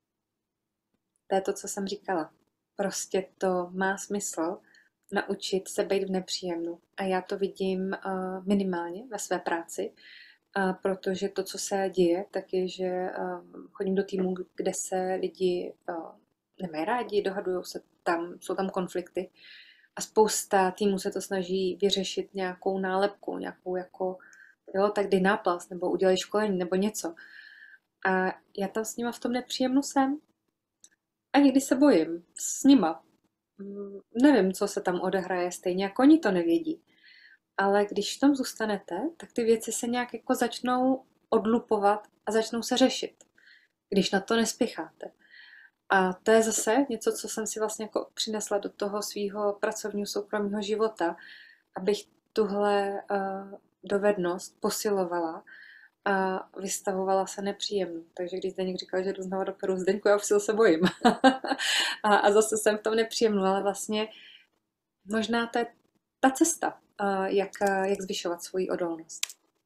Speaker 2: to je to, co jsem říkala. Prostě to má smysl naučit se být v nepříjemnu. A já to vidím uh, minimálně ve své práci, uh, protože to, co se děje, tak je, že uh, chodím do týmu, kde se lidi uh, nemají rádi, dohadují se tam, jsou tam konflikty a spousta týmů se to snaží vyřešit nějakou nálepkou, nějakou jako, jo, tak dej náplast, nebo udělej školení, nebo něco. A já tam s nima v tom nepříjemnu jsem a někdy se bojím s nima. Mm, Nevím, co se tam odehraje, stejně jako oni to nevědí. Ale když v tom zůstanete, tak ty věci se nějak jako začnou odlupovat a začnou se řešit, když na to nespěcháte. A to je zase něco, co jsem si vlastně jako přinesla do toho svého pracovního soukromého života, abych tuhle uh, dovednost posilovala a vystavovala se nepříjemnou. Takže když Zdeněk říkal, že jdu znova do Peru, Zdeňku, já už se bojím. a, a zase jsem v tom nepříjemnou, ale vlastně možná to je ta cesta, uh, jak, uh, jak zvyšovat svoji odolnost.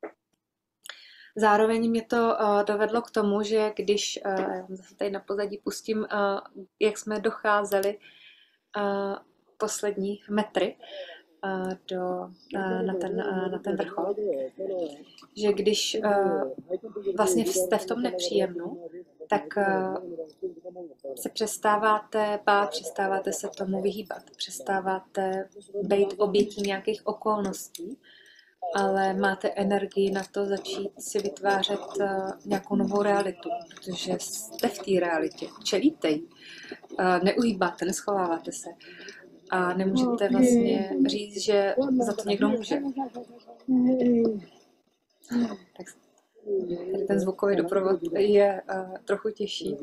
Speaker 2: Zároveň mě to uh, dovedlo k tomu, že když, uh, já zase tady na pozadí pustím, uh, jak jsme docházeli uh, poslední metry uh, do, uh, na, ten, uh, na ten vrchol, že když uh, vlastně jste v tom nepříjemnu, tak uh, se přestáváte bát, přestáváte se tomu vyhýbat, přestáváte být obětí nějakých okolností, ale máte energii na to začít si vytvářet uh, nějakou novou realitu, protože jste v té realitě, čelíte jí, uh, neuhýbáte, neschováváte se a nemůžete vlastně říct, že za to někdo může. Tak tady ten zvukový doprovod je uh, trochu těžší.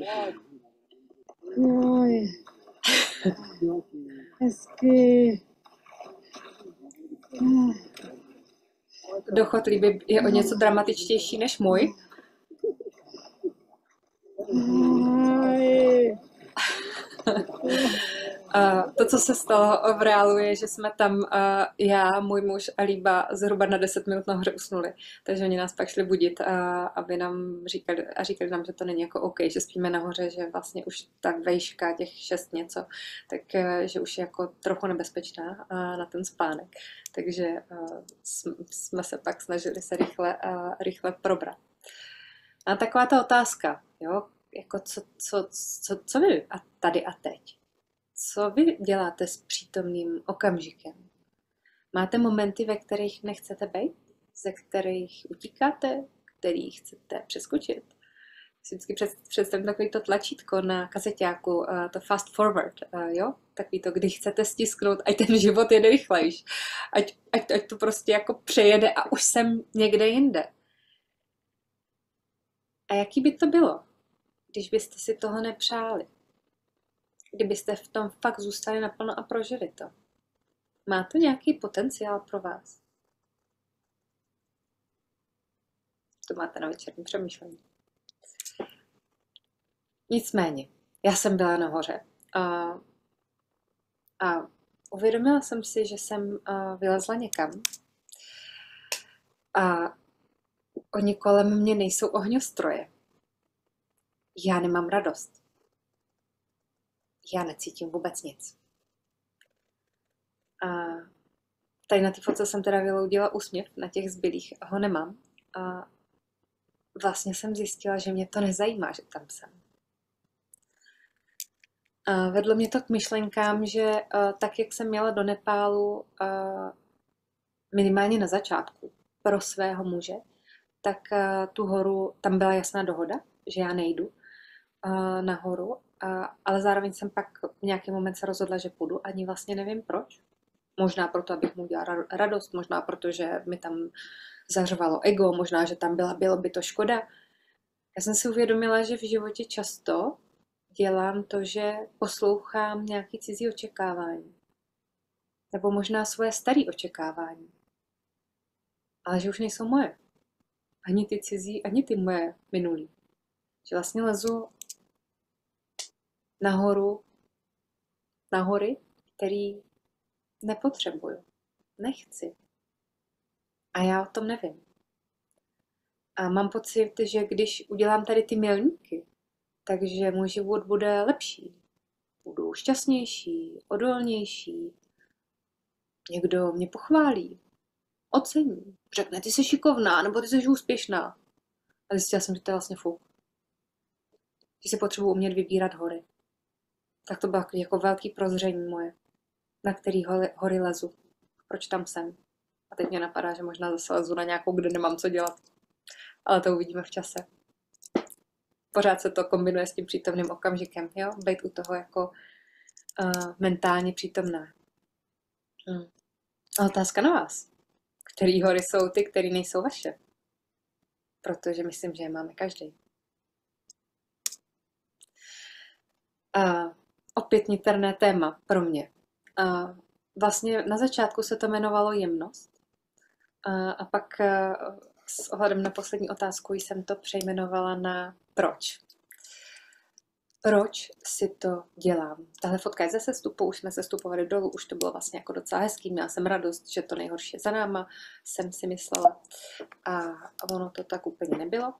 Speaker 3: Hezky.
Speaker 2: Dochod líby je o něco dramatičtější než můj. A to, co se stalo v reálu, je, že jsme tam, uh, já, můj muž a Líba zhruba na deset minut nahoře usnuli. Takže oni nás pak šli budit, uh, aby nám říkali, a říkali nám, že to není jako OK, že spíme nahoře, že vlastně už ta vejška, těch šest něco, tak uh, že už je jako trochu nebezpečná uh, na ten spánek. Takže uh, jsme se pak snažili se rychle, uh, rychle probrat. A taková ta otázka, jo, jako co, co, co, co vy a tady a teď? Co vy děláte s přítomným okamžikem? Máte momenty, ve kterých nechcete být? Ze kterých utíkáte? Kterých chcete přeskočit? Si vždycky představím takový to tlačítko na kazeťáku, to fast forward, jo? Takový to, kdy chcete stisknout, ať ten život jede rychlejš. Ať, ať, ať to prostě jako přejede a už jsem někde jinde. A jaký by to bylo, když byste si toho nepřáli? Kdybyste v tom fakt zůstali naplno a prožili to. Má to nějaký potenciál pro vás? To máte na večerní přemýšlení. Nicméně, já jsem byla nahoře a, a uvědomila jsem si, že jsem vylezla někam a oni kolem mě nejsou ohňostroje. Já nemám radost. Já necítím vůbec nic. A tady na té fotce jsem teda vyloudila úsměv, na těch zbylých ho nemám. A vlastně jsem zjistila, že mě to nezajímá, že tam jsem. A vedlo mě to k myšlenkám, že tak, jak jsem měla do Nepálu minimálně na začátku pro svého muže, tak tu horu, tam byla jasná dohoda, že já nejdu nahoru, ale zároveň jsem pak v nějaký moment se rozhodla, že půjdu, ani vlastně nevím proč. Možná proto, abych mu udělala radost, možná proto, že mi tam zařvalo ego, možná, že tam byla, bylo by to škoda. Já jsem si uvědomila, že v životě často dělám to, že poslouchám nějaký cizí očekávání. Nebo možná svoje staré očekávání. Ale že už nejsou moje. Ani ty cizí, ani ty moje minulý. Že vlastně lezu nahoru, na hory, který nepotřebuju. nechci. A já o tom nevím. A mám pocit, že když udělám tady ty milníky, takže můj život bude lepší. Budu šťastnější, odolnější. Někdo mě pochválí, ocení, řekne, ty jsi šikovná, nebo ty jsi úspěšná. A zjistila jsem, že to je vlastně fuk. Že si potřebuji umět vybírat hory. Tak to bylo jako velký prozření moje, na který hory, hory lezu. Proč tam jsem? A teď mě napadá, že možná zase lezu na nějakou, kde nemám co dělat. Ale to uvidíme v čase. Pořád se to kombinuje s tím přítomným okamžikem, jo? Být u toho jako uh, mentálně přítomná. Hmm. A otázka na vás. Který hory jsou ty, které nejsou vaše? Protože myslím, že je máme každý. Uh, opět niterné téma pro mě. Uh, vlastně na začátku se to jmenovalo jemnost. Uh, a pak uh, s ohledem na poslední otázku jsem to přejmenovala na proč. Proč si to dělám? Tahle fotka je ze sestupu, už jsme sestupovali dolů, už to bylo vlastně jako docela hezký, měla jsem radost, že to nejhorší je za náma, jsem si myslela. A ono to tak úplně nebylo.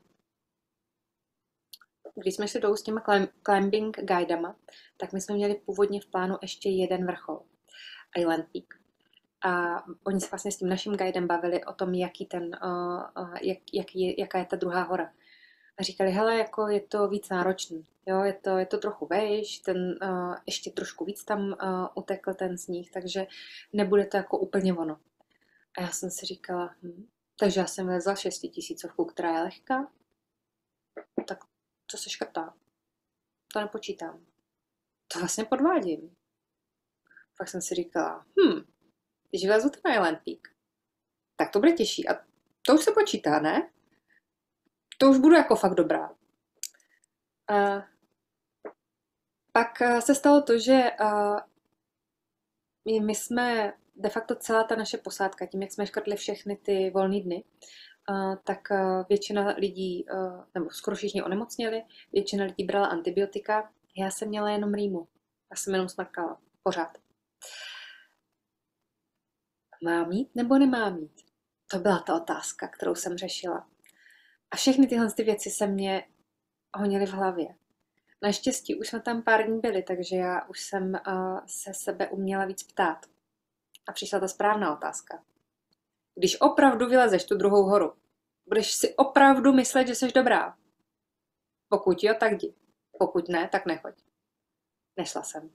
Speaker 2: Když jsme šli dolů s těma climbing guidama, tak my jsme měli původně v plánu ještě jeden vrchol, Island Peak. A oni se vlastně s tím naším guidem bavili o tom, jaký ten, uh, uh, jak, jaký je, jaká je ta druhá hora. A říkali, hele, jako je to víc náročný, jo, je to, je to trochu vejš, ten uh, ještě trošku víc tam uh, utekl ten sníh, takže nebude to jako úplně ono. A já jsem si říkala, hm, takže já jsem vezla šestitisícovku, která je lehká, tak to se škrtá, to nepočítám. To vlastně podvádím. Pak jsem si říkala, hm, když vylezu ten Island Peak, tak to bude těžší a to už se počítá, ne? To už budu jako fakt dobrá. A pak se stalo to, že my jsme de facto celá ta naše posádka, tím, jak jsme škrtli všechny ty volné dny, tak většina lidí, nebo skoro všichni onemocněli, většina lidí brala antibiotika, já jsem měla jenom rýmu. Já jsem jenom smrkala. Pořád. Mám mít nebo nemám mít? To byla ta otázka, kterou jsem řešila. A všechny tyhle ty věci se mě honily v hlavě. Naštěstí už jsme tam pár dní byli, takže já už jsem uh, se sebe uměla víc ptát. A přišla ta správná otázka. Když opravdu vylezeš tu druhou horu, budeš si opravdu myslet, že jsi dobrá? Pokud jo, tak jdi. Pokud ne, tak nechoď. Nešla jsem.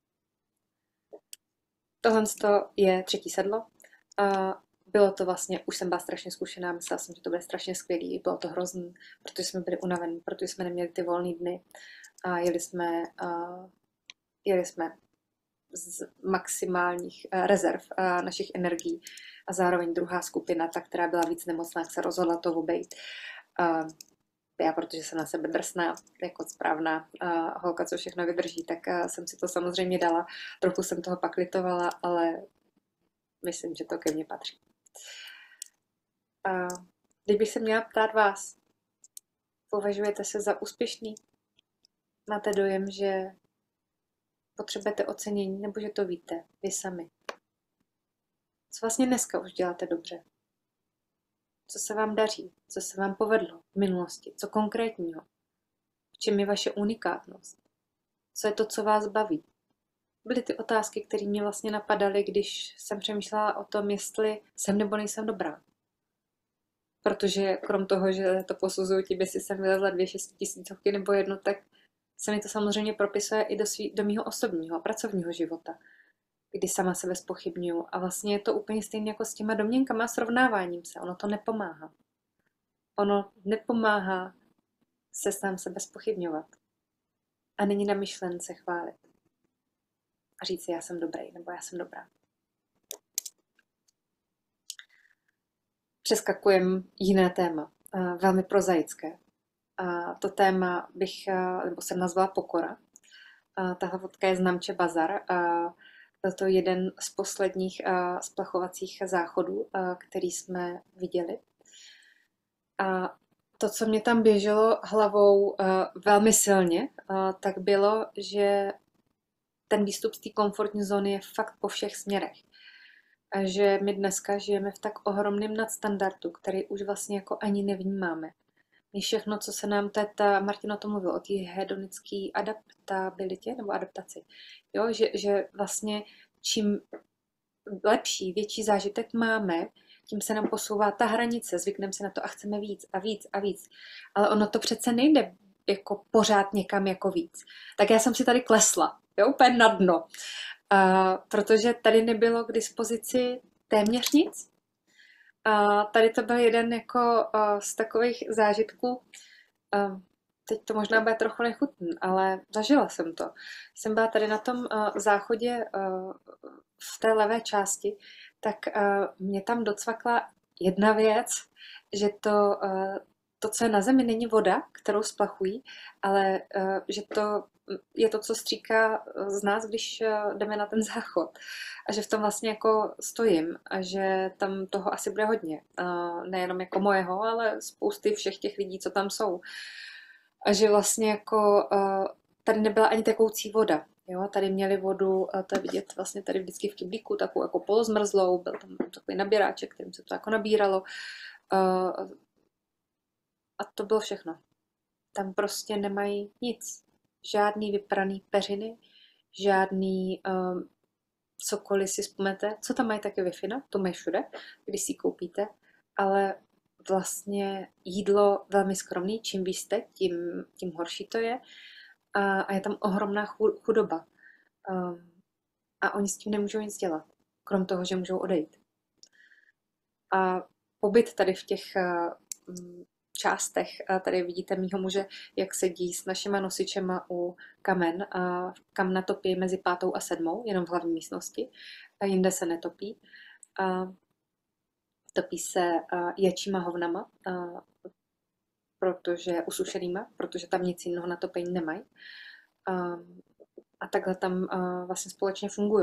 Speaker 2: Tohle je třetí sedlo. Uh, Bylo to vlastně, už jsem byla strašně zkušená, myslela jsem, že to bude strašně skvělý, bylo to hrozný, protože jsme byli unavení, protože jsme neměli ty volné dny a jeli jsme, uh, jeli jsme z maximálních uh, rezerv uh, našich energií a zároveň druhá skupina, ta, která byla víc nemocná, se rozhodla to obejít. Uh, já, protože jsem na sebe drsná, jako správná uh, holka, co všechno vydrží, tak uh, jsem si to samozřejmě dala. Trochu jsem toho pak litovala, ale myslím, že to ke mně patří. A kdybych se měla ptát vás, považujete se za úspěšný? Máte dojem, že potřebujete ocenění, nebo že to víte, vy sami? Co vlastně dneska už děláte dobře? Co se vám daří? Co se vám povedlo v minulosti? Co konkrétního? V čem je vaše unikátnost? Co je to, co vás baví? Byly ty otázky, které mě vlastně napadaly, když jsem přemýšlela o tom, jestli jsem nebo nejsem dobrá. Protože krom toho, že to posuzuju tím, jestli jsem vylezla dvě šestitisícovky nebo jednu, tak se mi to samozřejmě propisuje i do, svý, do mýho osobního a pracovního života, kdy sama sebe zpochybňuju. A vlastně je to úplně stejné jako s těma domněnkama a srovnáváním se. Ono to nepomáhá. Ono nepomáhá se sám sebe zpochybňovat. A není na myšlence chválit. A říct si, já jsem dobrý, nebo já jsem dobrá. Přeskakujem jiné téma, velmi prozaické. To téma bych, nebo jsem nazvala pokora. Tahle fotka je z Namche Bazar. Byl to jeden z posledních splachovacích záchodů, který jsme viděli. A to, co mě tam běželo hlavou velmi silně, tak bylo, že ten výstup z té komfortní zóny je fakt po všech směrech. A že my dneska žijeme v tak ohromném nadstandardu, který už vlastně jako ani nevnímáme. My všechno, co se nám teta, Martin o tom mluvil, o té hedonické adaptabilitě nebo adaptaci, jo, že, že vlastně čím lepší, větší zážitek máme, tím se nám posouvá ta hranice, zvykneme si na to a chceme víc a víc a víc. Ale ono to přece nejde jako pořád někam jako víc. Tak já jsem si tady klesla, jo, úplně na dno. A protože tady nebylo k dispozici téměř nic. A tady to byl jeden jako a, z takových zážitků. A, teď to možná bude trochu nechutný, ale zažila jsem to. Jsem byla tady na tom a, záchodě a, v té levé části, tak a, mě tam docvakla jedna věc, že to, a, to, co je na zemi, není voda, kterou splachují, ale a, že to je to, co stříká z nás, když jdeme na ten záchod. A že v tom vlastně jako stojím a že tam toho asi bude hodně. Nejenom jako mojeho, ale spousty všech těch lidí, co tam jsou. A že vlastně jako tady nebyla ani tekoucí voda. Jo, tady měli vodu, to je vidět vlastně tady vždycky v kyblíku, takovou jako polozmrzlou, byl tam takový nabíráček, kterým se to jako nabíralo. A to bylo všechno. Tam prostě nemají nic. Žádný vypraný peřiny, žádný um, cokoliv si vzpomněte. Co tam mají taky Wi-Fi, to mají všude, když si ji koupíte, ale vlastně jídlo velmi skromný, čím víc jste, tím, tím horší to je a, a je tam ohromná chudoba. Um, a oni s tím nemůžou nic dělat, krom toho, že můžou odejít. A pobyt tady v těch um, částech. A tady vidíte mýho muže, jak sedí s našima nosičema u kamen, a kam natopí mezi pátou a sedmou, jenom v hlavní místnosti. A jinde se netopí. A topí se ječíma hovnama, a protože usušenýma, protože tam nic jiného na topení nemají. A, a takhle tam a vlastně společně fungují.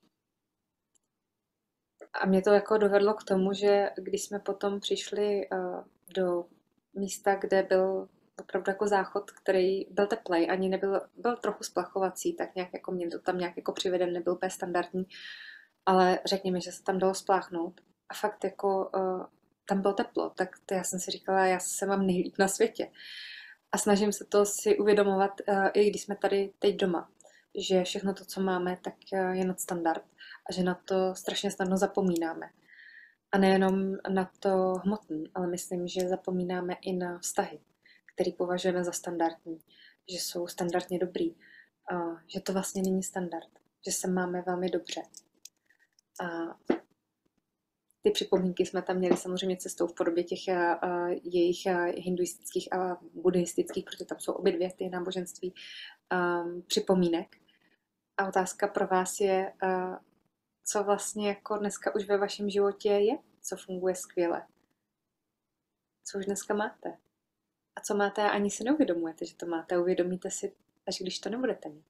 Speaker 2: A mě to jako dovedlo k tomu, že když jsme potom přišli do místa, kde byl opravdu jako záchod, který byl teplej, ani nebyl, byl trochu splachovací, tak nějak jako mě to tam nějak jako přiveden, nebyl úplně standardní, ale řekněme, že se tam dalo spláchnout. A fakt jako uh, tam bylo teplo, tak to já jsem si říkala, já se mám nejlíp na světě. A snažím se to si uvědomovat, uh, i když jsme tady teď doma, že všechno to, co máme, tak uh, je nadstandard a že na to strašně snadno zapomínáme. A nejenom na to hmotný, ale myslím, že zapomínáme i na vztahy, které považujeme za standardní, že jsou standardně dobrý, a že to vlastně není standard, že se máme velmi dobře. A ty připomínky jsme tam měli samozřejmě cestou v podobě těch a, a, jejich a, hinduistických a buddhistických, protože tam jsou obě dvě ty náboženství a, připomínek. A otázka pro vás je, a, co vlastně jako dneska už ve vašem životě je, co funguje skvěle. Co už dneska máte. A co máte a ani si neuvědomujete, že to máte. Uvědomíte si, až když to nebudete mít.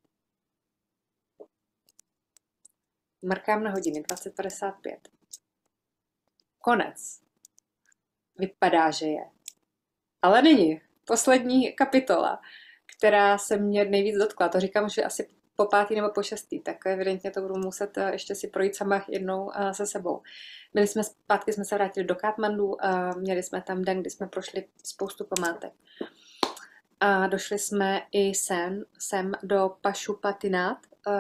Speaker 2: Markám na hodiny dvacet padesát pět. Konec. Vypadá, že je. Ale není. Poslední kapitola, která se mě nejvíc dotkla. To říkám, že asi po pátý nebo po šestý, tak evidentně to budu muset ještě si projít sama jednou se sebou. Byli jsme zpátky, jsme se vrátili do Katmandu a měli jsme tam den, kdy jsme prošli spoustu památek. A došli jsme i sem, sem do Pašupatinát.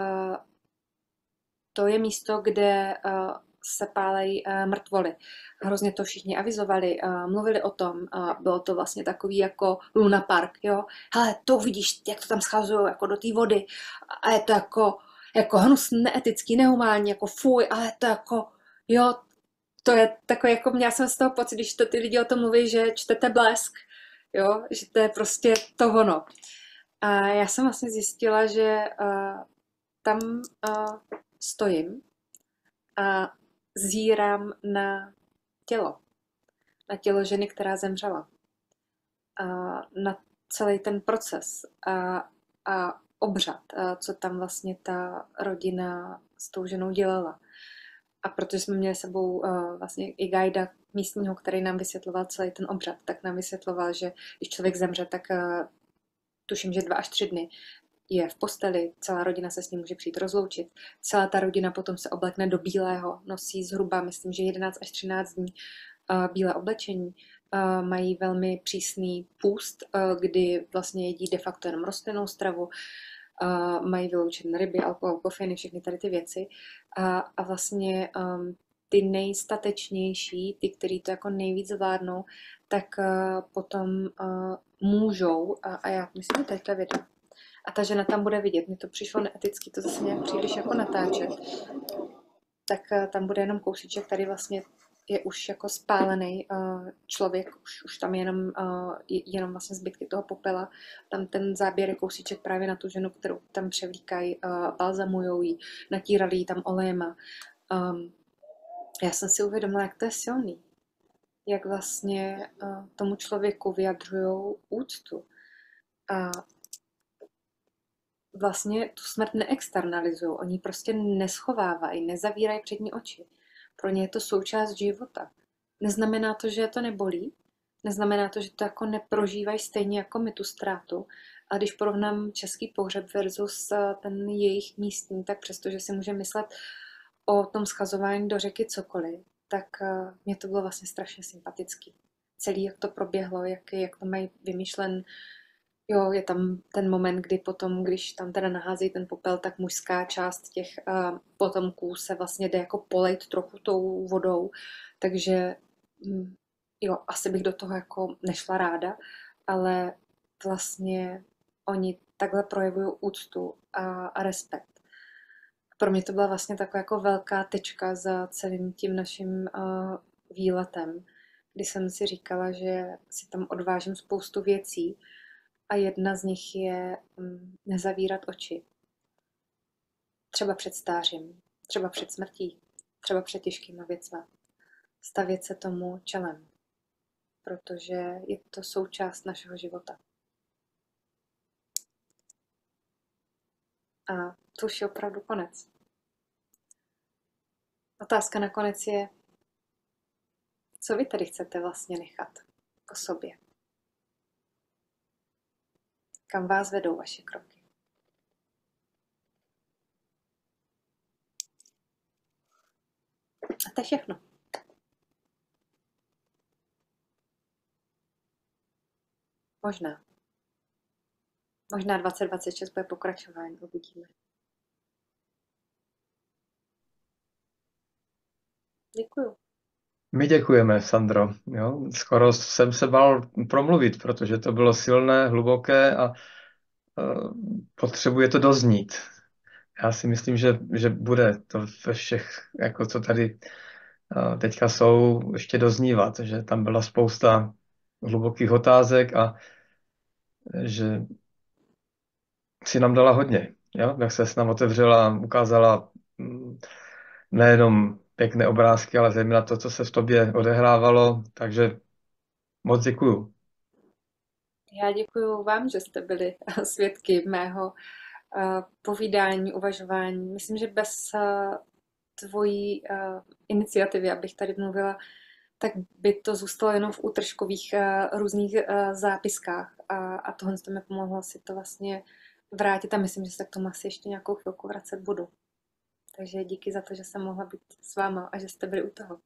Speaker 2: To je místo, kde se pálejí mrtvoly. Hrozně to všichni avizovali, mluvili o tom, bylo to vlastně takový jako Luna Park, jo. Hele, to vidíš, jak to tam schazují jako do té vody a je to jako, jako hnusný, neetický, nehumánní, jako fuj, ale je to jako, jo, to je takový, jako měla jsem z toho pocit, když to ty lidi o tom mluví, že čtete Blesk, jo, že to je prostě to ono. A já jsem vlastně zjistila, že uh, tam uh, stojím a zírám na tělo. Na tělo ženy, která zemřela. A na celý ten proces a, a obřad, a co tam vlastně ta rodina s tou ženou dělala. A protože jsme měli sebou uh, vlastně i guida místního, který nám vysvětloval celý ten obřad, tak nám vysvětloval, že když člověk zemře, tak uh, tuším, že dva až tři dny, je v posteli, celá rodina se s ním může přijít rozloučit, celá ta rodina potom se oblekne do bílého, nosí zhruba, myslím, že jedenáct až třináct dní uh, bílé oblečení, uh, mají velmi přísný půst, uh, kdy vlastně jedí de facto jenom rostlinnou stravu, uh, mají vyloučené ryby, alkohol, kofeiny, všechny tady ty věci a, a vlastně um, ty nejstatečnější, ty, kteří to jako nejvíc zvládnou, tak uh, potom uh, můžou, a, a já myslím, že tady to je video, a ta žena tam bude vidět, mně to přišlo neeticky, to zase nějak příliš jako natáčet, tak uh, tam bude jenom kousíček, tady vlastně je už jako spálený uh, člověk, už, už tam je jenom, uh, jenom vlastně zbytky toho popela. Tam ten záběr je kousíček právě na tu ženu, kterou tam převlíkají, uh, balzamujou ji, natírali ji tam olejema. Um, já jsem si uvědomila, jak to je silný. Jak vlastně uh, tomu člověku vyjadřují úctu. A vlastně tu smrt neexternalizují. Oni prostě neschovávají, nezavírají před ní oči. Pro ně je to součást života. Neznamená to, že je to nebolí, neznamená to, že to jako neprožívají stejně jako my tu ztrátu. A když porovnám český pohřeb versus ten jejich místní, tak přestože si můžeme myslet o tom schazování do řeky cokoliv, tak mě to bylo vlastně strašně sympatický. Celý, jak to proběhlo, jak, jak to mají vymyšlen. Jo, je tam ten moment, kdy potom, když tam teda naházejí ten popel, tak mužská část těch uh, potomků se vlastně jde jako polejt trochu tou vodou, takže mm, jo, asi bych do toho jako nešla ráda, ale vlastně oni takhle projevují úctu a, a respekt. Pro mě to byla vlastně taková jako velká tečka za celým tím naším uh, výletem, kdy jsem si říkala, že si tam odvážím spoustu věcí, a jedna z nich je um, nezavírat oči. Třeba před stářím, třeba před smrtí, třeba před těžkýma věcma. Stavět se tomu čelem, protože je to součást našeho života. A to už je opravdu konec. Otázka nakonec je, co vy tedy chcete vlastně nechat po sobě? Kam vás vedou vaše kroky? A to je všechno. Možná. Možná dvacet dvacet šest bude pokračování, uvidíme. Děkuju.
Speaker 1: My děkujeme, Sandro. Jo, skoro jsem se bál promluvit, protože to bylo silné, hluboké a uh, potřebuje to doznít. Já si myslím, že, že bude to ve všech, jako co tady uh, teďka jsou, ještě doznívat, že tam byla spousta hlubokých otázek a že si nám dala hodně. Jo? Jak se s nám otevřela, ukázala mm, nejenom pěkné obrázky, ale zejména to, co se v tobě odehrávalo. Takže moc děkuju.
Speaker 2: Já děkuji vám, že jste byli svědky mého uh, povídání, uvažování. Myslím, že bez uh, tvojí uh, iniciativy, abych tady mluvila, tak by to zůstalo jenom v útržkových uh, různých uh, zápiskách. A, a tohle to mi pomohlo si to vlastně vrátit a myslím, že se k tomu asi ještě nějakou chvilku vracet budu. Takže díky za to, že jsem mohla být s váma a že jste byli u toho.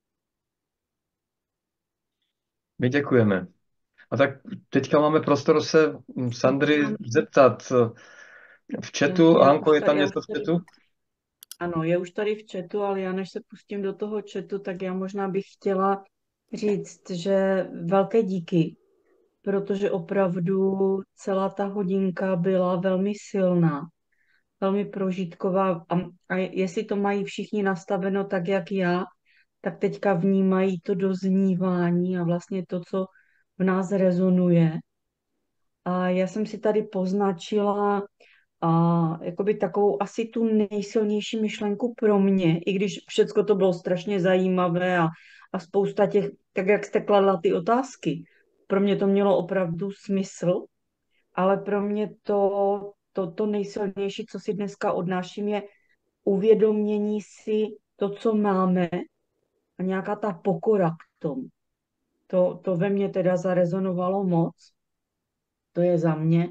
Speaker 1: My děkujeme. A tak teďka máme prostor se Sandry zeptat v chatu.
Speaker 4: Já, já
Speaker 1: Hanko, je tam
Speaker 4: já
Speaker 1: něco v
Speaker 4: tady,
Speaker 1: chatu?
Speaker 4: ano, je už tady v chatu, ale já než se pustím do toho chatu, tak já možná bych chtěla říct, že velké díky, protože opravdu celá ta hodinka byla velmi silná, velmi prožitková a, a jestli to mají všichni nastaveno tak, jak já, tak teďka vnímají to doznívání a vlastně to, co v nás rezonuje. A já jsem si tady poznačila a jakoby takovou asi tu nejsilnější myšlenku pro mě, i když všecko to bylo strašně zajímavé a, a spousta těch, tak jak jste kladla ty otázky, pro mě to mělo opravdu smysl, ale pro mě to, to, to nejsilnější, co si dneska odnáším, je uvědomění si to, co máme a nějaká ta pokora k tomu. To, to ve mně teda zarezonovalo moc, to je za mě.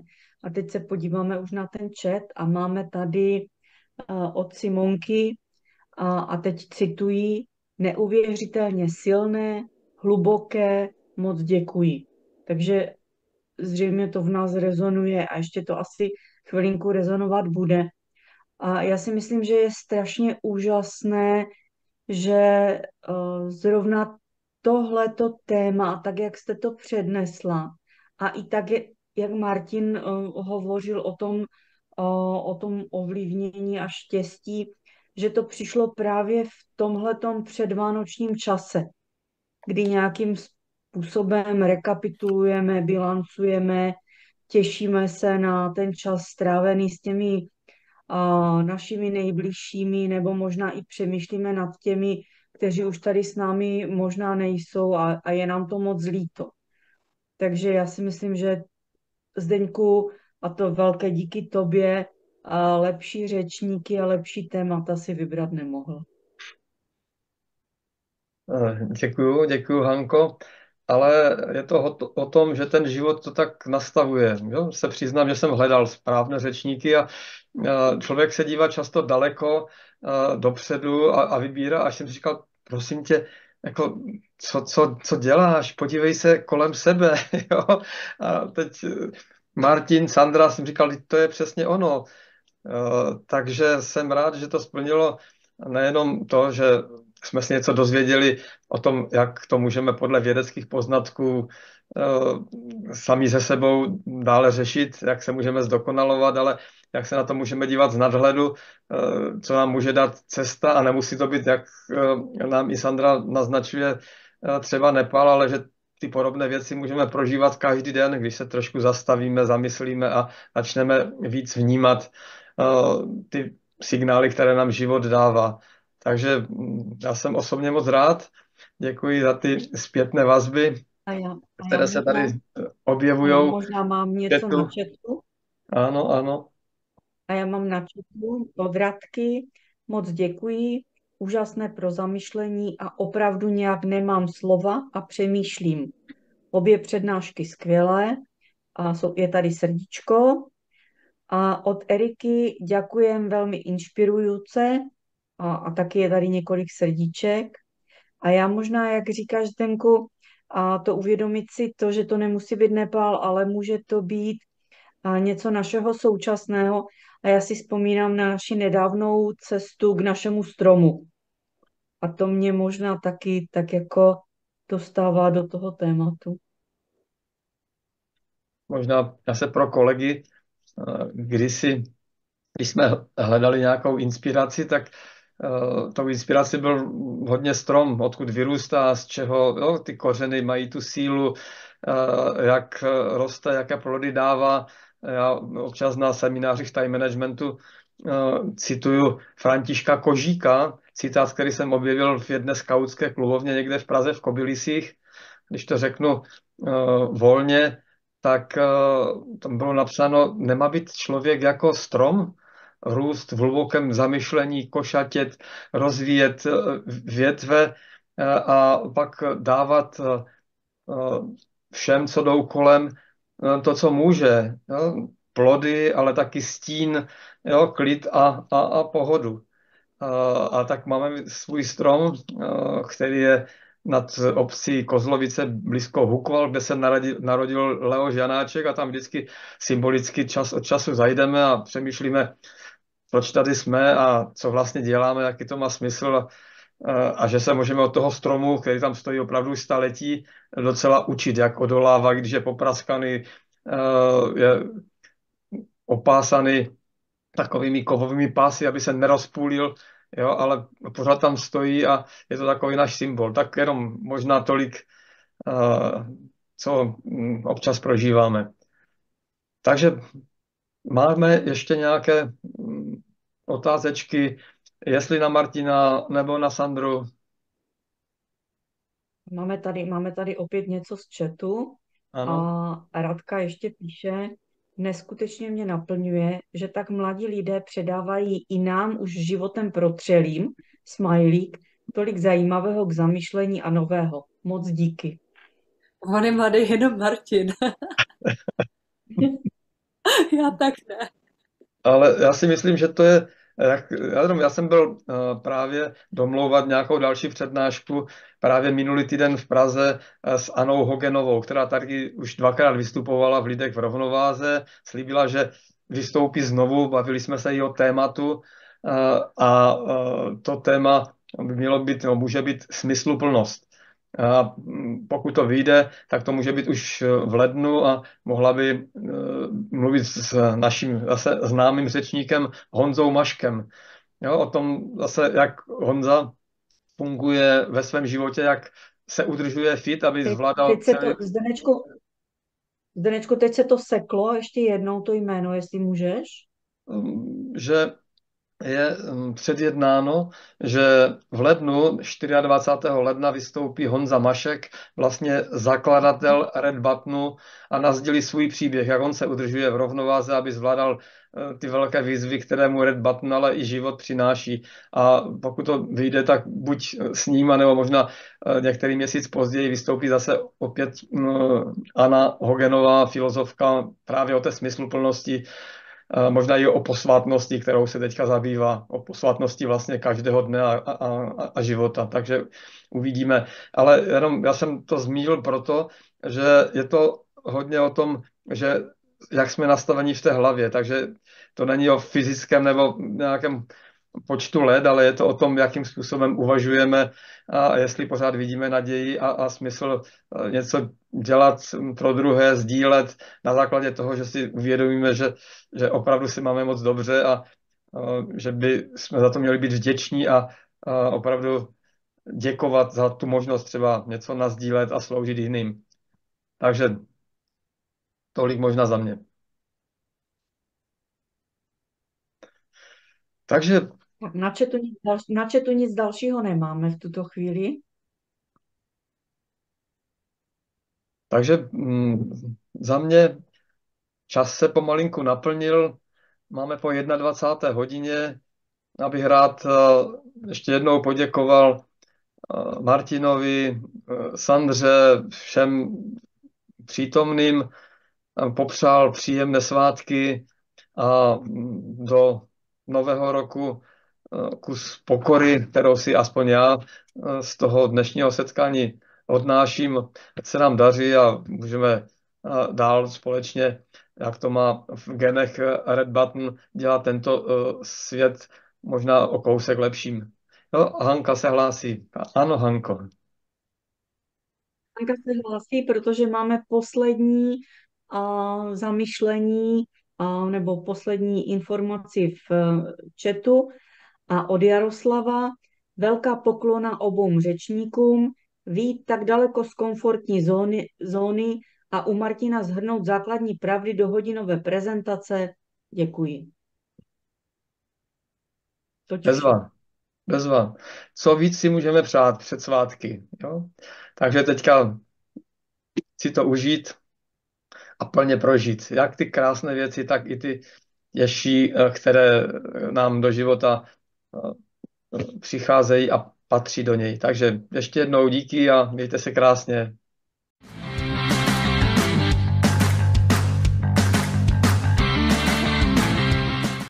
Speaker 4: A teď se podíváme už na ten chat a máme tady uh, od Simonky a, a teď cituji, neuvěřitelně silné, hluboké, moc děkuji. Takže zřejmě to v nás rezonuje a ještě to asi chvilinku rezonovat bude. A já si myslím, že je strašně úžasné, že uh, zrovna tohleto téma, tak jak jste to přednesla, a i tak, je, jak Martin uh, hovořil o tom, uh, o tom ovlivnění a štěstí, že to přišlo právě v tomhletom předvánočním čase, kdy nějakým způsobem rekapitulujeme, bilancujeme, těšíme se na ten čas strávený s těmi a našimi nejbližšími, nebo možná i přemýšlíme nad těmi, kteří už tady s námi možná nejsou a, a je nám to moc líto. Takže já si myslím, že Zdeňku, a to velké díky tobě, a lepší řečníky a lepší témata si vybrat nemohl.
Speaker 1: Děkuju, děkuju, Hanko. Ale je to o, o tom, že ten život to tak nastavuje. Jo? Se přiznám, že jsem hledal správné řečníky a člověk se dívá často daleko dopředu a, a vybírá, až jsem si říkal, prosím tě, jako, co, co, co děláš? Podívej se kolem sebe. Jo? A teď Martin, Sandra, jsem říkal, to je přesně ono. Takže jsem rád, že to splnilo nejenom to, že jsme si něco dozvěděli o tom, jak to můžeme podle vědeckých poznatků sami se sebou dále řešit, jak se můžeme zdokonalovat, ale jak se na to můžeme dívat z nadhledu, co nám může dát cesta a nemusí to být, jak nám i Sandra naznačuje, třeba Nepal, ale že ty podobné věci můžeme prožívat každý den, když se trošku zastavíme, zamyslíme a začneme víc vnímat ty signály, které nám život dává. Takže já jsem osobně moc rád. Děkuji za ty zpětné vazby,
Speaker 4: A já, a
Speaker 1: které
Speaker 4: já
Speaker 1: se
Speaker 4: možná,
Speaker 1: tady
Speaker 4: a
Speaker 1: objevují.
Speaker 4: možná mám něco na chatu.
Speaker 1: Ano, ano.
Speaker 4: A já mám na chatu od Radky. Moc děkuji. Úžasné pro zamyšlení a opravdu nějak nemám slova a přemýšlím. Obě přednášky skvělé a jsou, je tady srdíčko. A od Eriky děkujem velmi inspirujúce a, a taky je tady několik srdíček. A já možná, jak říkáš, Zdenku, a to uvědomit si to, že to nemusí být Nepál, ale může to být a něco našeho současného. A já si vzpomínám na naši nedávnou cestu k našemu stromu. A to mě možná taky tak jako dostává do toho tématu.
Speaker 1: Možná se pro kolegy, kdysi, když jsme hledali nějakou inspiraci, tak uh, tou inspirací byl hodně strom, odkud vyrůstá, z čeho jo, ty kořeny mají tu sílu, uh, jak roste, jaké plody dává. Já občas na seminářích time managementu uh, cituju Františka Kožíka, citát, který jsem objevil v jedné skautské klubovně někde v Praze v Kobylisích. Když to řeknu uh, volně, tak uh, tam bylo napsáno, nemá být člověk jako strom, růst v hlubokém zamyšlení, košatět, rozvíjet větve a pak dávat všem, co jdou kolem, to, co může. Jo? Plody, ale taky stín, jo? Klid a, a, a pohodu. A, a tak máme svůj strom, který je nad obcí Kozlovice blízko Hukval, kde se narodil, narodil Leoš Janáček a tam vždycky symbolicky čas od času zajdeme a přemýšlíme, proč tady jsme a co vlastně děláme, jaký to má smysl a, a že se můžeme od toho stromu, který tam stojí opravdu staletí, docela učit, jak odolává, když je popraskaný, je opásaný takovými kovovými pásy, aby se nerozpůlil, jo, ale pořád tam stojí a je to takový náš symbol. Tak jenom možná tolik, co občas prožíváme. Takže máme ještě nějaké otázečky, jestli na Martina nebo na Sandru.
Speaker 4: Máme tady, máme tady opět něco z chatu. Ano. A Radka ještě píše, neskutečně mě naplňuje, že tak mladí lidé předávají i nám už životem protřelým, smajlík, tolik zajímavého k zamyšlení a nového. Moc díky.
Speaker 2: On je mladý jenom Martin. Já tak ne.
Speaker 1: Ale já si myslím, že to je, jak, já, nevím, já jsem byl uh, právě domlouvat nějakou další přednášku právě minulý týden v Praze uh, s Anou Hogenovou, která tady už dvakrát vystupovala v Lidech v rovnováze, slíbila, že vystoupí znovu, bavili jsme se i o tématu uh, a uh, to téma by mělo být, no, může být smysluplnost. A pokud to vyjde, tak to může být už v lednu a mohla by mluvit s naším zase známým řečníkem Honzou Maškem. Jo, o tom zase, jak Honza funguje ve svém životě, jak se udržuje fit, aby
Speaker 4: Teď,
Speaker 1: zvládal
Speaker 4: teď se to,
Speaker 1: celý...
Speaker 4: Zdenečku, Zdenečku, teď se to seklo, ještě jednou to jméno, jestli můžeš.
Speaker 1: že je předjednáno, že v lednu, dvacátého čtvrtého ledna, vystoupí Honza Mašek, vlastně zakladatel Red Buttonu, a nasdělí svůj příběh, jak on se udržuje v rovnováze, aby zvládal ty velké výzvy, které mu Red Button, ale i život přináší. A pokud to vyjde, tak buď s ním, nebo možná některý měsíc později vystoupí zase opět Anna Hogenová, filozofka, právě o té smysluplnosti, možná i o posvátnosti, kterou se teďka zabývá, o posvátnosti vlastně každého dne a, a, a života, takže uvidíme. Ale jenom já jsem to zmínil proto, že je to hodně o tom, že jak jsme nastaveni v té hlavě, takže to není o fyzickém nebo nějakém počtu let, ale je to o tom, jakým způsobem uvažujeme a jestli pořád vidíme naději a, a smysl něco dělat pro druhé, sdílet na základě toho, že si uvědomíme, že, že opravdu si máme moc dobře a, a že by jsme za to měli být vděční a, a opravdu děkovat za tu možnost třeba něco nasdílet a sloužit jiným. Takže tolik možná za mě. Takže
Speaker 4: Tak na chatu nic, další, na chatu nic dalšího nemáme v tuto chvíli.
Speaker 1: Takže mm, za mě čas se pomalinku naplnil. Máme po dvacáté jedné hodině. Abych rád ještě jednou poděkoval Martinovi, Sandře, všem přítomným, popřál příjemné svátky a do nového roku kus pokory, kterou si aspoň já z toho dnešního setkání odnáším. Ať se nám daří a můžeme dál společně, jak to má v genech Red Button, dělat tento svět možná o kousek lepším. Jo, Hanka se hlásí. Ano, Hanko.
Speaker 4: Hanka se hlásí, protože máme poslední uh, zamyšlení uh, nebo poslední informaci v uh, chatu a od Jaroslava. Velká poklona obou řečníkům, vyjít tak daleko z komfortní zóny, zóny a u Martina shrnout základní pravdy do hodinové prezentace. Děkuji.
Speaker 1: Bezva. Bezva. Co víc si můžeme přát před svátky. Jo? Takže teďka si to užít a plně prožít. Jak ty krásné věci, tak i ty těžší, které nám do života přicházejí a patří do něj. Takže ještě jednou díky a mějte se krásně.